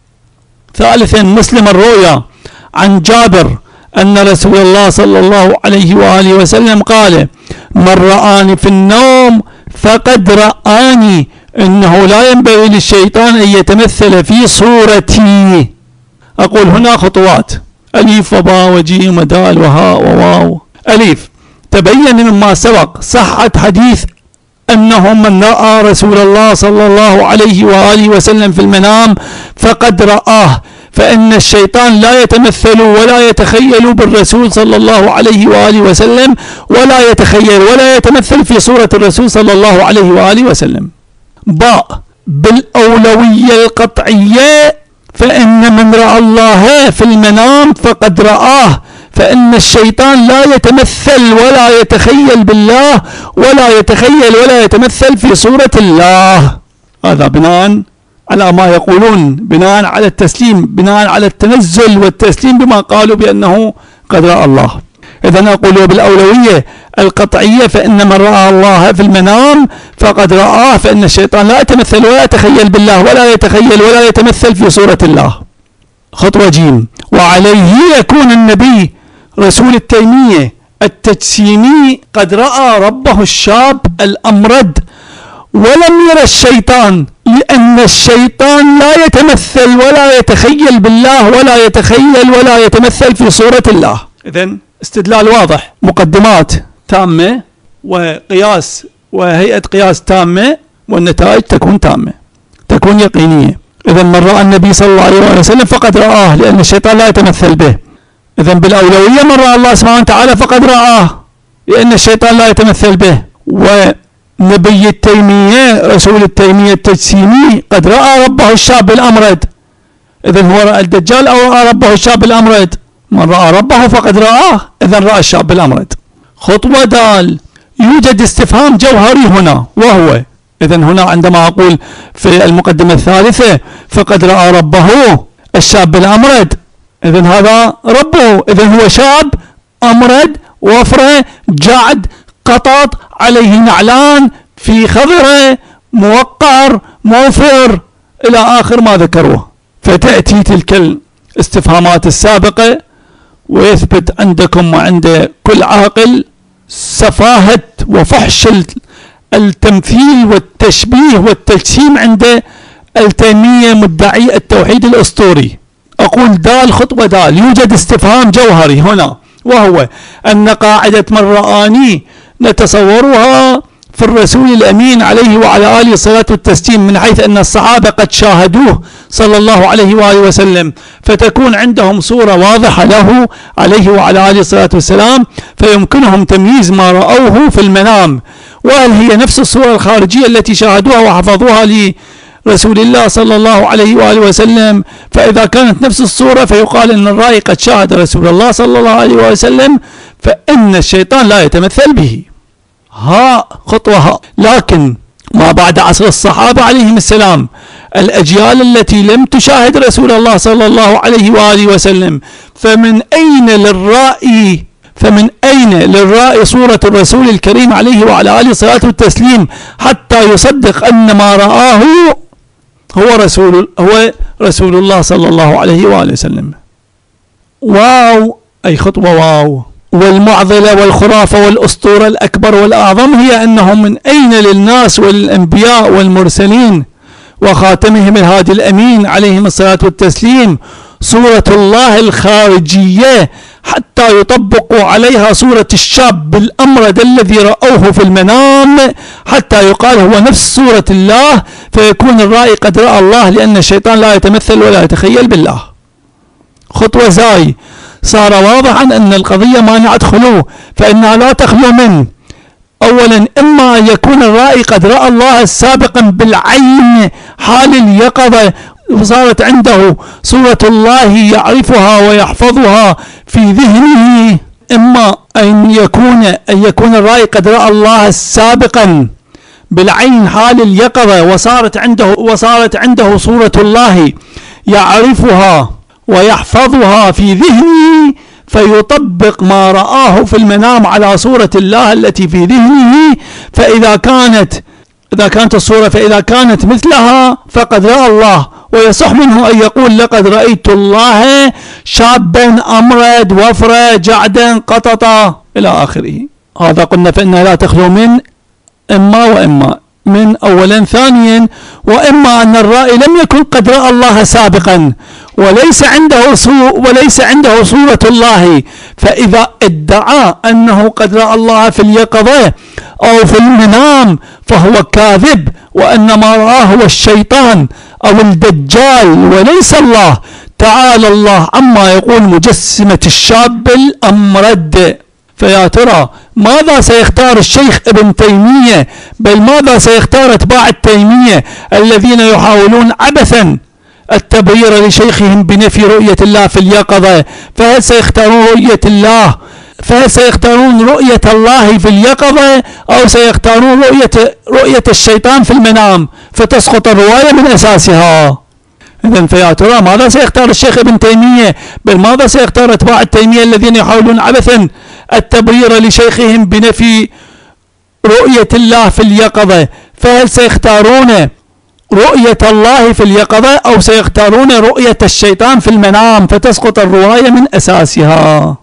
ثالثا مسلم الرؤيا عن جابر أن رسول الله صلى الله عليه وآله وسلم قال: من رآني في النوم فقد رآني، إنه لا ينبغي للشيطان أن يتمثل في صورتي. أقول هنا خطوات: ألف وباء وجيم ودال وهاء وواو. ألف: تبين مما سبق صحة حديث أنه من رأى رسول الله صلى الله عليه وآله وسلم في المنام فقد رآه، فإن الشيطان لا يتمثل ولا يتخيل بالرسول صلى الله عليه وآله وسلم، ولا يتخيل ولا يتمثل في صورة الرسول صلى الله عليه وآله وسلم. باء: بالأولوية القطعية، فإن من رأى الله في المنام فقد رآه، فإن الشيطان لا يتمثل ولا يتخيل بالله، ولا يتخيل ولا يتمثل في صورة الله. هذا بناء على ما يقولون، بناء على التسليم، بناء على التنزل والتسليم بما قالوا بأنه قد رأى الله. إذن أقول بالأولوية القطعية: فإن من رأى الله في المنام فقد رآه، فإن الشيطان لا يتمثل ولا يتخيل بالله، ولا يتخيل ولا يتمثل في صورة الله. خطوة جيم: وعليه يكون النبي رسول التيمية التجسيمي قد رأى ربه الشاب الأمرد ولم يرى الشيطان، لأن الشيطان لا يتمثل ولا يتخيل بالله، ولا يتخيل ولا يتمثل في صورة الله. إذن استدلال واضح، مقدمات تامة وقياس وهيئة قياس تامة، والنتائج تكون تامة، تكون يقينية. إذن من رأى النبي صلى الله عليه وسلم فقد رآه، لأن الشيطان لا يتمثل به. إذن بالأولوية من رأى الله سبحانه وتعالى فقد رآه، لأن الشيطان لا يتمثل به. ونبي التيمية رسول التيمية التجسيمي قد رأى ربه الشاب الأمرد. إذن هو رأى الدجال أو رأى ربه الشاب الأمرد؟ من رأى ربه فقد رآه، إذن رأى الشاب الأمرد. خطوة دال: يوجد استفهام جوهري هنا، وهو إذن هنا عندما أقول في المقدمة الثالثة فقد رأى ربه الشاب الأمرد، إذن هذا ربه، إذن هو شاب أمرد وفرة جعد قطط عليه نعلان في خضره موقر موفر إلى آخر ما ذكروه. فتأتي تلك الاستفهامات السابقة ويثبت عندكم وعند كل عاقل سفاهة وفحش التمثيل والتشبيه والتجسيم عند التيمية مدعي التوحيد الأسطوري. أقول دال خطوة دال: يوجد استفهام جوهري هنا، وهو أن قاعدة من رآني نتصورها في الرسول الأمين عليه وعلى آله الصلاة والتسليم، من حيث أن الصحابة قد شاهدوه صلى الله عليه وآله وسلم، فتكون عندهم صورة واضحة له عليه وعلى آله الصلاة والسلام، فيمكنهم تمييز ما رأوه في المنام، وهل هي نفس الصورة الخارجية التي شاهدوها وحفظوها لرسول الله صلى الله عليه وآله وسلم. فإذا كانت نفس الصورة فيقال أن الرائي قد شاهد رسول الله صلى الله عليه وآله وسلم، فإن الشيطان لا يتمثل به. ها خطوة ها. لكن ما بعد عصر الصحابة عليهم السلام، الأجيال التي لم تشاهد رسول الله صلى الله عليه وآله وسلم، فمن أين للرائي فمن أين للرائي صورة الرسول الكريم عليه وعلى آله الصلاة والتسليم حتى يصدق أن ما رآه هو رسول هو رسول الله صلى الله عليه وآله وسلم؟ واو، أي خطوة واو. والمعضلة والخرافة والأسطورة الأكبر والأعظم هي أنهم من أين للناس والأنبياء والمرسلين وخاتمهم الهادي الأمين عليهم الصلاة والتسليم صورة الله الخارجية حتى يطبقوا عليها صورة الشاب الأمرد الذي رأوه في المنام، حتى يقال هو نفس صورة الله، فيكون الرائي قد رأى الله، لأن الشيطان لا يتمثل ولا يتخيل بالله. خطوة زاي، صار واضحا أن القضية مانعة خلو، فإنها لا تخلو من أولا إما أن يكون الرائي قد رأى الله سابقا بالعين حال اليقظة، وصارت عنده صورة الله يعرفها ويحفظها في ذهنه، إما أن يكون أن يكون الرائي قد رأى الله سابقا بالعين حال اليقظة، وصارت عنده وصارت عنده صورة الله يعرفها ويحفظها في ذهنه، فيطبق ما رآه في المنام على صورة الله التي في ذهنه. فإذا كانت إذا كانت الصورة فإذا كانت مثلها فقد رأى الله، ويصح منه أن يقول لقد رأيت الله شابا أمرد وفرة جعدا قططا إلى آخره. هذا قلنا فإنها لا تخلو من إما وإما، من أولا. ثانيا، وإما أن الرائي لم يكن قد رأى الله سابقا وليس عنده وليس عنده صورة الله، فإذا ادعى أنه قد رأى الله في اليقظة أو في المنام فهو كاذب، وأن ما رآه هو الشيطان أو الدجال وليس الله. تعالى الله عما يقول مجسمة الشاب الأمرد. فيا ترى ماذا سيختار الشيخ ابن تيمية، بل ماذا سيختار اتباع التيمية الذين يحاولون عبثا التبرير لشيخهم بنفي رؤية الله في اليقظة؟ فهل سيختارون رؤية الله فهل سيختارون رؤية الله في اليقظة أو سيختارون رؤية رؤية الشيطان في المنام، فتسقط الرواية من أساسها؟ إذن فيا ترى ماذا سيختار الشيخ ابن تيمية، بل ماذا سيختار اتباع التيمية الذين يحاولون عبثا التبرير لشيخهم بنفي رؤية الله في اليقظة؟ فهل سيختارون رؤية الله في اليقظة أو سيختارون رؤية الشيطان في المنام، فتسقط الرواية من أساسها؟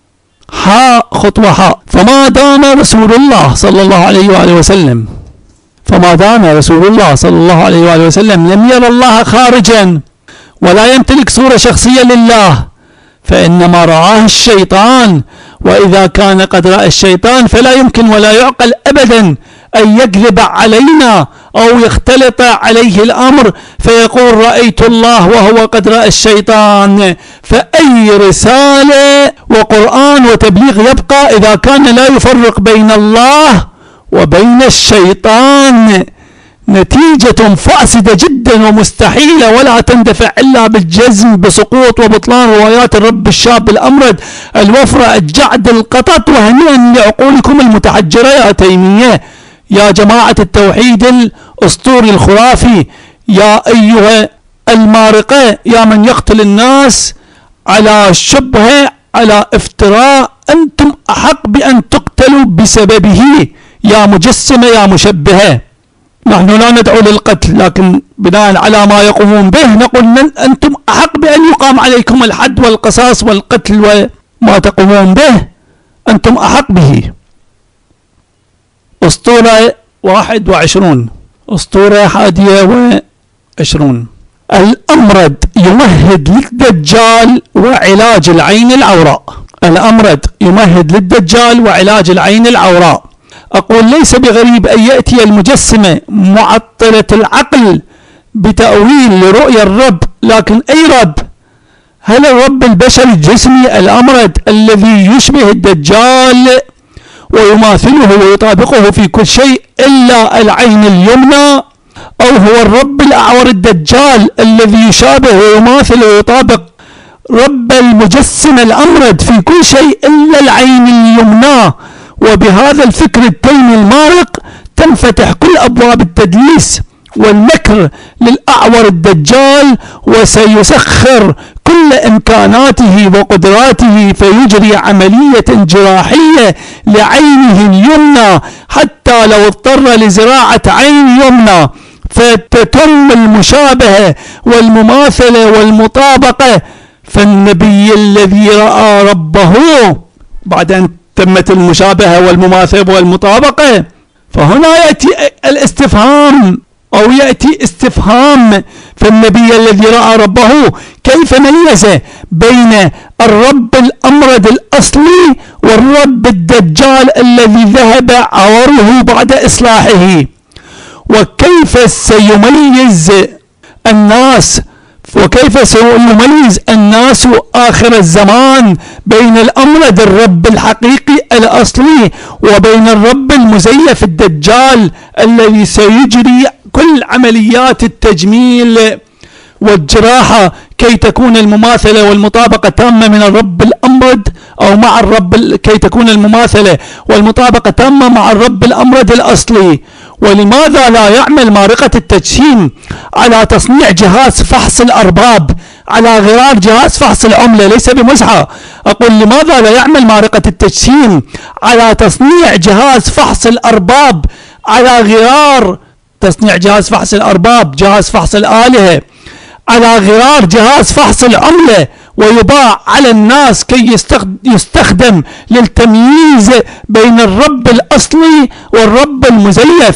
ها خطوة ها. فما دام رسول الله صلى الله عليه وآله وسلم فما دام رسول الله صلى الله عليه وآله وسلم لم يرى الله خارجا ولا يمتلك صورة شخصية لله، فإنما رآه الشيطان. وإذا كان قد رأى الشيطان فلا يمكن ولا يعقل أبدا أن يكذب علينا أو يختلط عليه الأمر فيقول رأيت الله وهو قد رأى الشيطان. فأي رسالة وقرآن وتبليغ يبقى إذا كان لا يفرق بين الله وبين الشيطان؟ نتيجة فاسدة جدا ومستحيلة، ولا تندفع إلا بالجزم بسقوط وبطلان روايات الرب الشاب الأمرد الوفرة الجعد القطط. وهنيئا لعقولكم المتحجرة يا تيمية، يا جماعة التوحيد الأسطوري الخرافي، يا أيها المارقة، يا من يقتل الناس على شبهة على افتراء، أنتم أحق بأن تقتلوا بسببه يا مجسمة يا مشبهة. نحن لا ندعو للقتل، لكن بناء على ما يقومون به نقول أنتم أحق بأن يقام عليكم الحد والقصاص والقتل، وما تقومون به أنتم أحق به. أسطورة واحد وعشرون، أسطورة حادية وعشرون. الأمرد يمهد للدجال وعلاج العين العوراء. الأمرد يمهد للدجال وعلاج العين العوراء. أقول ليس بغريب أن يأتي المجسمة معطلة العقل بتأويل لرؤيا الرب، لكن أي رب؟ هل الرب البشري الجسمي الأمرد الذي يشبه الدجال ويماثله ويطابقه في كل شيء إلا العين اليمنى، أو هو الرب الأعور الدجال الذي يشابه ويماثل ويطابق رب المجسم الأمرد في كل شيء إلا العين اليمنى؟ وبهذا الفكر التيمي المارق تنفتح كل أبواب التدليس والمكر للأعور الدجال، وسيسخر كل إمكاناته وقدراته فيجري عملية جراحية لعينه اليمنى، حتى لو اضطر لزراعة عين يمنى فتتم المشابهة والمماثلة والمطابقة. فالنبي الذي رأى ربه بعد أن تمت المشابهة والمماثلة والمطابقة، فهنا يأتي الاستفهام أو يأتي استفهام. فالنبي الذي رأى ربه كيف ميز بين الرب الأمرد الأصلي والرب الدجال الذي ذهب عوره بعد إصلاحه؟ وكيف سيميز الناس وكيف سيميز الناس آخر الزمان بين الأمرد الرب الحقيقي الأصلي وبين الرب المزيف الدجال الذي سيجري كل عمليات التجميل والجراحة كي تكون المماثلة والمطابقة تامة من الرب الأمرد أو مع الرب كي تكون المماثلة والمطابقة تامة مع الرب الأمرد الأصلي؟ ولماذا لا يعمل مارقة التجسيم على تصنيع جهاز فحص الأرباب على غرار جهاز فحص العملة ليس بمزحة؟ أقول لماذا لا يعمل مارقة التجسيم على تصنيع جهاز فحص الأرباب على غرار تصنيع جهاز فحص الأرباب جهاز فحص الآلهة على غرار جهاز فحص العملة ويباع على الناس كي يستخدم للتمييز بين الرب الأصلي والرب المزيف،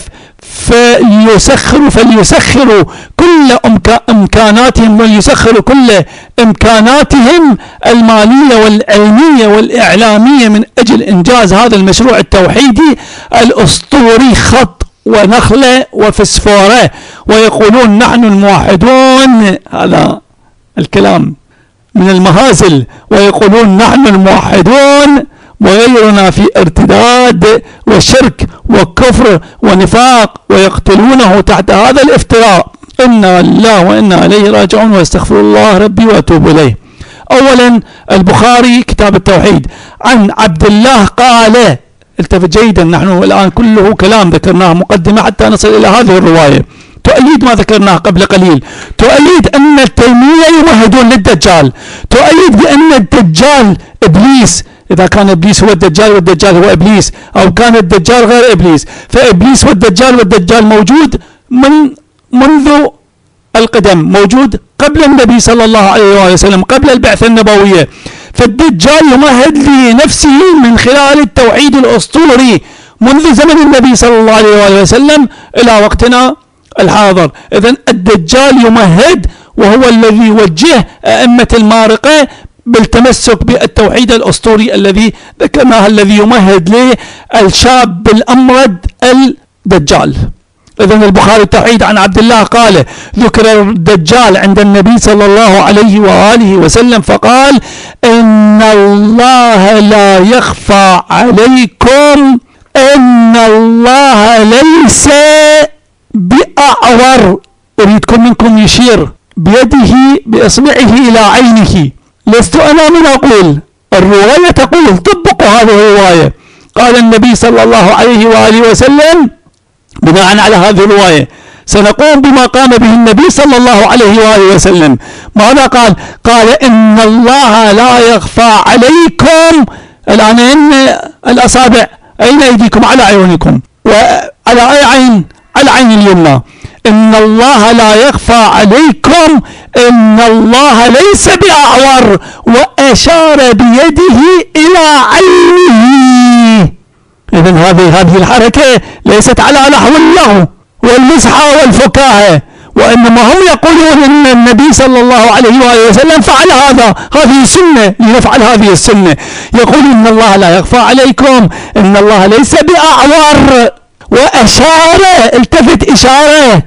فليسخروا فليسخروا كل إمكاناتهم ويسخروا كل إمكاناتهم المالية والعلمية والإعلامية من أجل إنجاز هذا المشروع التوحيدي الأسطوري خط ونخلة وفسفورة، ويقولون نحن الموحدون. هذا الكلام من المهازل. ويقولون نحن الموحدون وغيرنا في ارتداد وشرك وكفر ونفاق، ويقتلونه تحت هذا الافتراء. إنا لله وإنا إليه راجعون، واستغفر الله ربي وأتوب إليه. أولا البخاري كتاب التوحيد عن عبد الله قال، التفت جيدا، نحن الآن كله كلام ذكرناه مقدمة حتى نصل إلى هذه الرواية تؤيد ما ذكرناه قبل قليل، تؤيد أن التيمية يمهدون للدجال، تؤيد بأن الدجال إبليس، إذا كان إبليس هو الدجال والدجال هو إبليس، أو كان الدجال غير إبليس، فإبليس والدجال والدجال موجود من منذ القدم، موجود قبل النبي صلى الله عليه وسلم، قبل البعثة النبوية. فالدجال يمهد لنفسه من خلال التوحيد الأسطوري منذ زمن النبي صلى الله عليه وسلم إلى وقتنا الحاضر. إذن الدجال يمهد، وهو الذي يوجه أئمة المارقة بالتمسك بالتوحيد الأسطوري الذي ذكرناه، الذي يمهد للشاب الأمرد الدجال. إذن البخاري التوحيد عن عبد الله قال ذكر الدجال عند النبي صلى الله عليه وآله وسلم فقال إن الله لا يخفى عليكم إن الله ليس بأعور. أريدكم منكم يشير بيده بإصبعه إلى عينه، لست أنا من أقول، الرواية تقول، طبقوا هذه الرواية. قال النبي صلى الله عليه وآله وسلم بناء على هذه الرواية سنقوم بما قام به النبي صلى الله عليه وآله وسلم. ماذا قال؟ قال إن الله لا يخفى عليكم. الآن إن الأصابع أين أيديكم؟ على عيونكم، وعلى أي عين؟ على العين اليمنى. إن الله لا يخفى عليكم إن الله ليس بأعور، وأشار بيده إلى عينه. إذن هذه هذه الحركة ليست على نحو اللهو والمزحة والفكاهة وإنما هم يقولون أن النبي صلى الله عليه وآله وسلم فعل هذا، هذه سنة لنفعل هذه السنة. يقول إن الله لا يخفى عليكم، إن الله ليس بأعور. وأشار، التفت إشارة،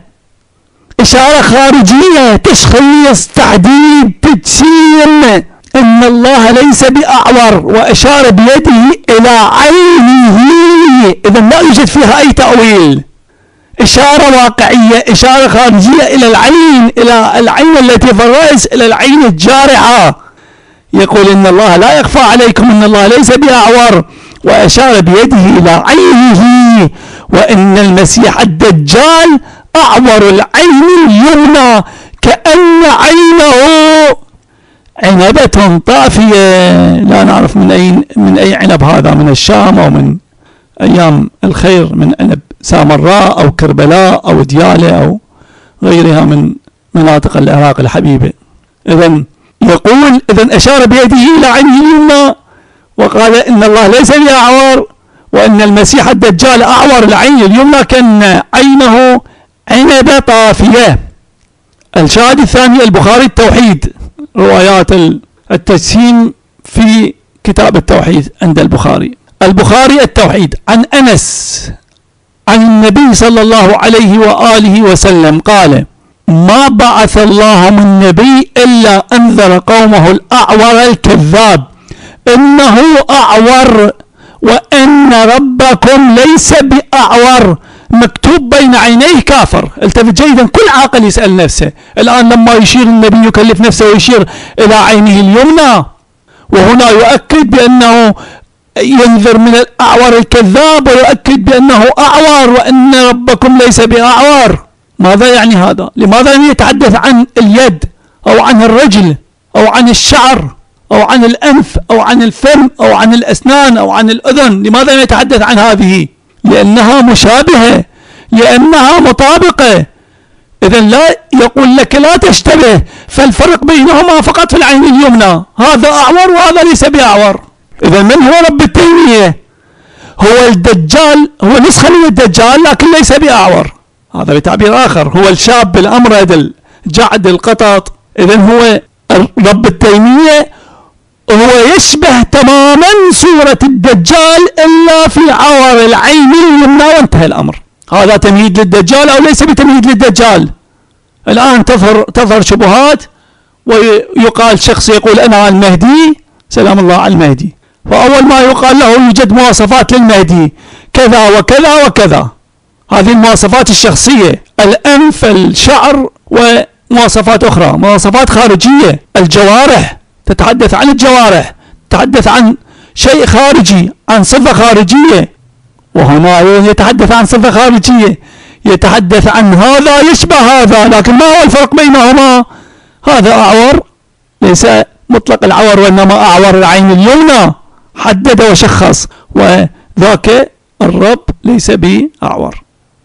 إشارة خارجية، تشخيص، تعديل، تجسيم، إن الله ليس بأعور، وأشار بيده إلى عينه. إذا لا يوجد فيها أي تأويل، إشارة واقعية، إشارة خارجية إلى العين، إلى العين التي في الرأس، إلى العين الجارحة. يقول إن الله لا يخفى عليكم، إن الله ليس بأعور، وأشار بيده إلى عينه، وإن المسيح الدجال أعور العين اليمنى كأن عينه عنبة طافية. لا نعرف من أي من أي عنب هذا، من الشام أو من أيام الخير، من عنب سامراء أو كربلاء أو ديالة أو غيرها من مناطق العراق الحبيبة. إذن يقول إذن أشار بيده إلى عينه اليمنى وقال إن الله ليس بأعور، وإن المسيح الدجال أعور العين اليمنى كأن عينه عنبة طافية. الشاهد الثاني البخاري التوحيد، روايات التجسيم في كتاب التوحيد عند البخاري. البخاري التوحيد عن أنس عن النبي صلى الله عليه وآله وسلم قال: ما بعث الله من نبي إلا أنذر قومه الأعور الكذاب، إنه أعور وإن ربكم ليس بأعور مكتوب بين عينيه كافر. التفت جيدا، كل عاقل يسأل نفسه الآن لما يشير النبي يكلف نفسه ويشير إلى عينه اليمنى، وهنا يؤكد بأنه ينذر من الأعور الكذاب، ويؤكد بأنه أعور وإن ربكم ليس بأعور. ماذا يعني هذا؟ لماذا لم يتحدث عن اليد أو عن الرجل أو عن الشعر أو عن الأنف أو عن الفم أو عن الأسنان أو عن الأذن؟ لماذا لم يتحدث عن هذه؟ لأنها مشابهة، لأنها مطابقة. إذن لا يقول لك لا تشتبه، فالفرق بينهما فقط في العين اليمنى، هذا أعور وهذا ليس بأعور. إذن من هو رب التيمية؟ هو الدجال، هو نسخة من الدجال لكن ليس بأعور، هذا بتعبير آخر، هو الشاب الأمرد الجعد القطط. إذن هو رب التيمية هو يشبه تماما صورة الدجال إلا في عور العين اليمنى، وانتهى الأمر. هذا تمهيد للدجال أو ليس بتمهيد للدجال؟ الآن تظهر تظهر شبهات، ويقال شخص يقول أنا المهدي، سلام الله على المهدي، فأول ما يقال له يوجد مواصفات للمهدي كذا وكذا وكذا، هذه المواصفات الشخصية، الأنف، الشعر، ومواصفات أخرى، مواصفات خارجية، الجوارح، تتحدث عن الجوارح، تتحدث عن شيء خارجي، عن صفة خارجية. وهنا يتحدث عن صفة خارجية، يتحدث عن هذا يشبه هذا، لكن ما هو الفرق بينهما؟ هذا أعور، ليس مطلق العور وإنما أعور العين اليمنى، حدد وشخص، وذاك الرب ليس بأعور.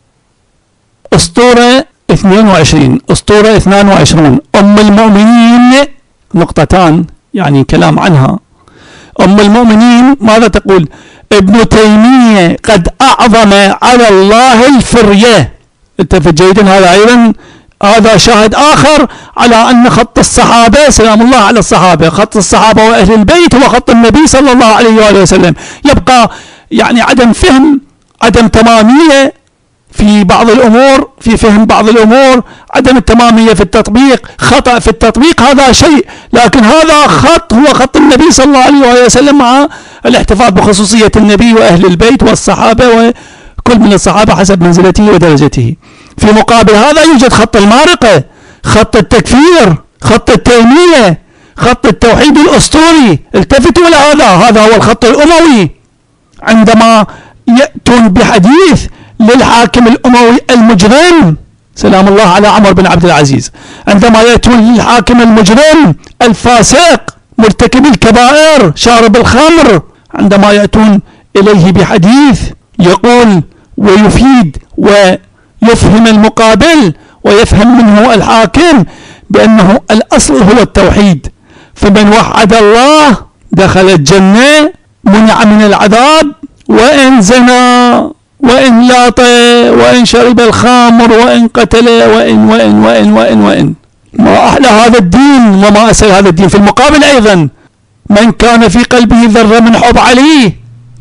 أسطورة اثنين وعشرين، أسطورة اثنين وعشرين، أم المؤمنين، نقطتان يعني كلام عنها. أم المؤمنين ماذا تقول؟ ابن تيمية قد أعظم على الله الفرية. التفت جيدا، هذا أيضا هذا شاهد آخر على أن خط الصحابة سلام الله على الصحابة، خط الصحابة وأهل البيت هو خط النبي صلى الله عليه وآله وسلم. يبقى يعني عدم فهم، عدم تمامية في بعض الأمور، في فهم بعض الأمور، عدم التمامية في التطبيق، خطأ في التطبيق، هذا شيء، لكن هذا خط هو خط النبي صلى الله عليه وآله وسلم، مع الاحتفاظ بخصوصية النبي وأهل البيت والصحابة وكل من الصحابة حسب منزلته ودرجته. في مقابل هذا يوجد خط المارقة، خط التكفير، خط التيمية، خط التوحيد الأسطوري. التفتوا إلى هذا، هذا هو الخط الأموي. عندما يأتون بحديث للحاكم الأموي المجرم سلام الله على عمر بن عبد العزيز، عندما يأتون للحاكم المجرم الفاسق مرتكب الكبائر شارب الخمر، عندما يأتون إليه بحديث يقول ويفيد ويفهم المقابل ويفهم منه الحاكم بأنه الأصل هو التوحيد، فمن وحد الله دخل الجنة منع من العذاب وإن زنى. وإن لاط وإن شرب الخمر وإن قتل وإن وإن وإن وإن وإن ما أحلى هذا الدين وما أسهل هذا الدين. في المقابل أيضا من كان في قلبه ذرة من حب علي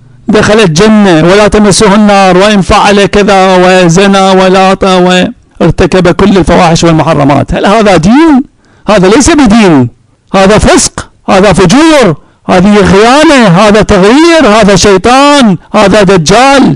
دخل الجنة ولا تمسه النار، وإن فعل كذا وزنى ولاط وارتكب كل الفواحش والمحرمات. هل هذا دين؟ هذا ليس بدين، هذا فسق، هذا فجور، هذه خيانة، هذا تغيير، هذا شيطان، هذا دجال.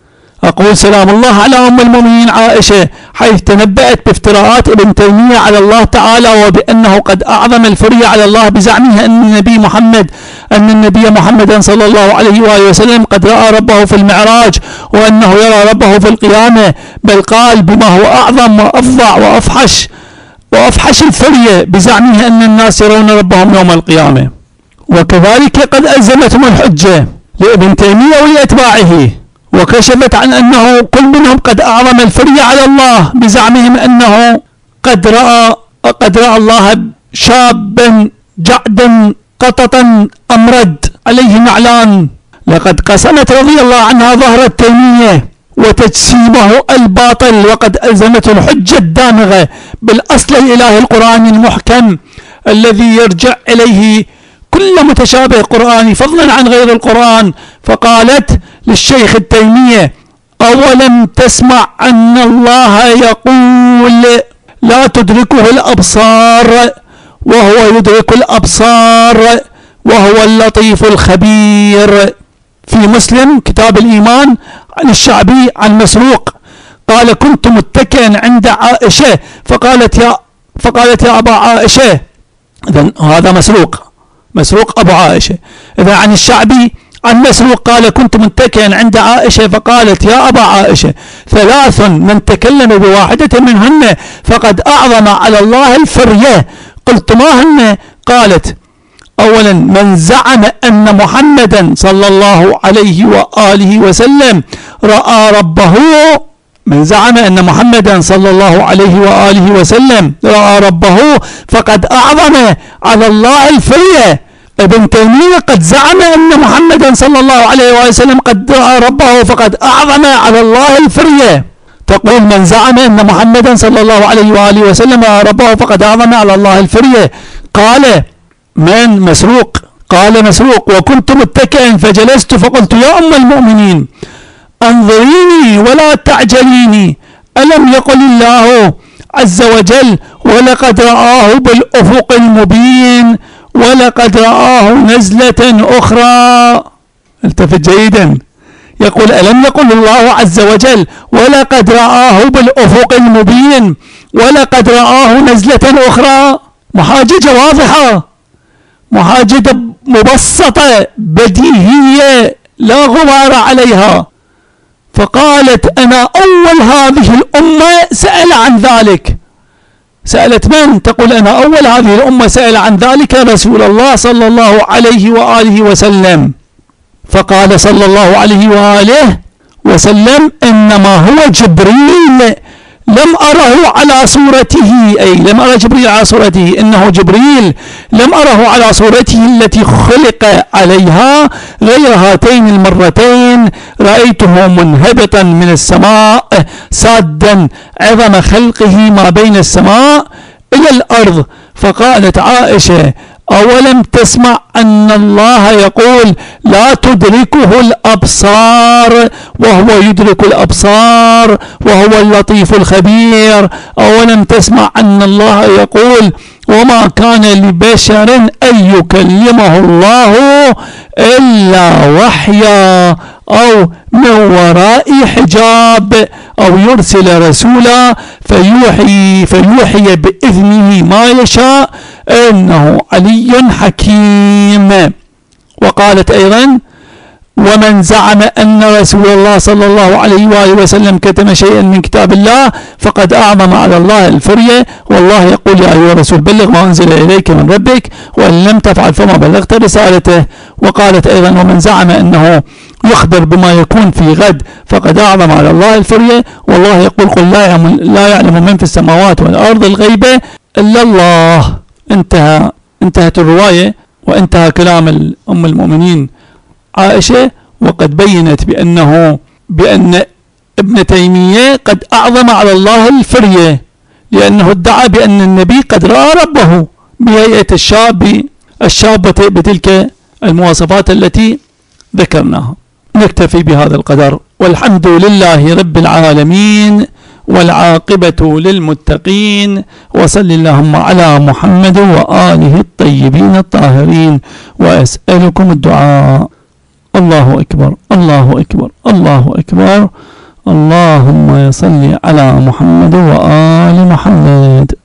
أقول سلام الله على أم المؤمنين عائشة حيث تنبأت بافتراءات ابن تيمية على الله تعالى، وبأنه قد أعظم الفرية على الله بزعمه أن النبي محمد أن النبي محمدا صلى الله عليه وآله وسلم قد رأى ربه في المعراج، وأنه يرى ربه في القيامة، بل قال بما هو أعظم وأفظع وأفحش وأفحش الفرية بزعمه أن الناس يرون ربهم يوم القيامة. وكذلك قد ألزمتهم الحجة لابن تيمية ولأتباعه، وكشفت عن أنه كل منهم قد أعظم الفرية على الله بزعمهم أنه قد رأى قد رأى الله شابا جعدا قططا أمرد عليه نعلان. لقد قسمت رضي الله عنها ظهر التيمية وتجسيمه الباطل، وقد ألزمته الحجة الدامغة بالأصل الإلهي القرآني المحكم الذي يرجع إليه كل متشابه قرآني فضلا عن غير القرآن. فقالت للشيخ التيمية: أولم تسمع أن الله يقول لا تدركه الأبصار وهو يدرك الأبصار وهو اللطيف الخبير. في مسلم كتاب الإيمان عن الشعبي عن مسروق قال: كنت متكئا عند عائشة فقالت يا فقالت يا أبا عائشة. إذن هذا مسروق مسروق أبو عائشة. إذا عن الشعبي عن مسروق قال: كنت متكئا عند عائشة فقالت يا أبا عائشة: ثلاث من تكلم بواحدة منهن فقد أعظم على الله الفرية. قلت: ما هن؟ قالت: أولا من زعم أن محمدا صلى الله عليه وآله وسلم رأى ربه من زعم أن محمدا صلى الله عليه وآله وسلم رأى ربه فقد أعظم على الله الفرية. ابن تيمية قد زعم أن محمدا صلى الله عليه وآله وسلم قد رأى ربه فقد أعظم على الله الفرية. تقول من زعم أن محمدا صلى الله عليه وآله وسلم رأى ربه فقد أعظم على الله الفرية. قال من مسروق قال مسروق: وكنت متكئا فجلست فقلت: يا أم المؤمنين انظريني ولا تعجليني، ألم يقل الله عز وجل: ولقد رآه بالأفق المبين ولقد رآه نزلة أخرى. التفت جيدا، يقول: ألم يقل الله عز وجل: ولقد رآه بالأفق المبين ولقد رآه نزلة أخرى. محاججة واضحة، محاججة مبسطة بديهية لا غبار عليها. فقالت: أنا أول هذه الأمة سأل عن ذلك. سألت من؟ تقول: أنا أول هذه الأمة سأل عن ذلك رسول الله صلى الله عليه وآله وسلم. فقال صلى الله عليه وآله وسلم: إنما هو جبريل لم أره على صورته، أي لم أرى جبريل على صورته، إنه جبريل لم أره على صورته التي خلق عليها غير هاتين المرتين، رأيته منهبطا من السماء سادا عظم خلقه ما بين السماء إلى الأرض. فقالت عائشة: أولم تسمع أن الله يقول لا تدركه الأبصار وهو يدرك الأبصار وهو اللطيف الخبير؟ أولم تسمع أن الله يقول: وما كان لبشر أن يكلمه الله إلا وحيا أو من وراء حجاب أو يرسل رسولا فيوحي فيوحي بإذنه ما يشاء إنه علي حكيم. وقالت أيضا: ومن زعم أن رسول الله صلى الله عليه وآله وسلم كتم شيئا من كتاب الله فقد أعظم على الله الفرية، والله يقول: يا أيها الرسول بلغ ما أنزل إليك من ربك وإن لم تفعل فما بلغت رسالته. وقالت أيضا: ومن زعم أنه يخبر بما يكون في غد فقد أعظم على الله الفرية، والله يقول: قل لا يعلم, لا يعلم من في السماوات والأرض الغيبة إلا الله. انتهى انتهت الرواية وانتهى كلام أم المؤمنين عائشة، وقد بينت بأنه بأن ابن تيمية قد أعظم على الله الفرية، لأنه ادعى بأن النبي قد رأى ربه بهيئة الشاب الشابة بتلك المواصفات التي ذكرناها. نكتفي بهذا القدر، والحمد لله رب العالمين، والعاقبة للمتقين، وصل اللهم على محمد وآله الطيبين الطاهرين، وأسألكم الدعاء. الله أكبر، الله أكبر، الله أكبر. اللهم صل على محمد وآل محمد.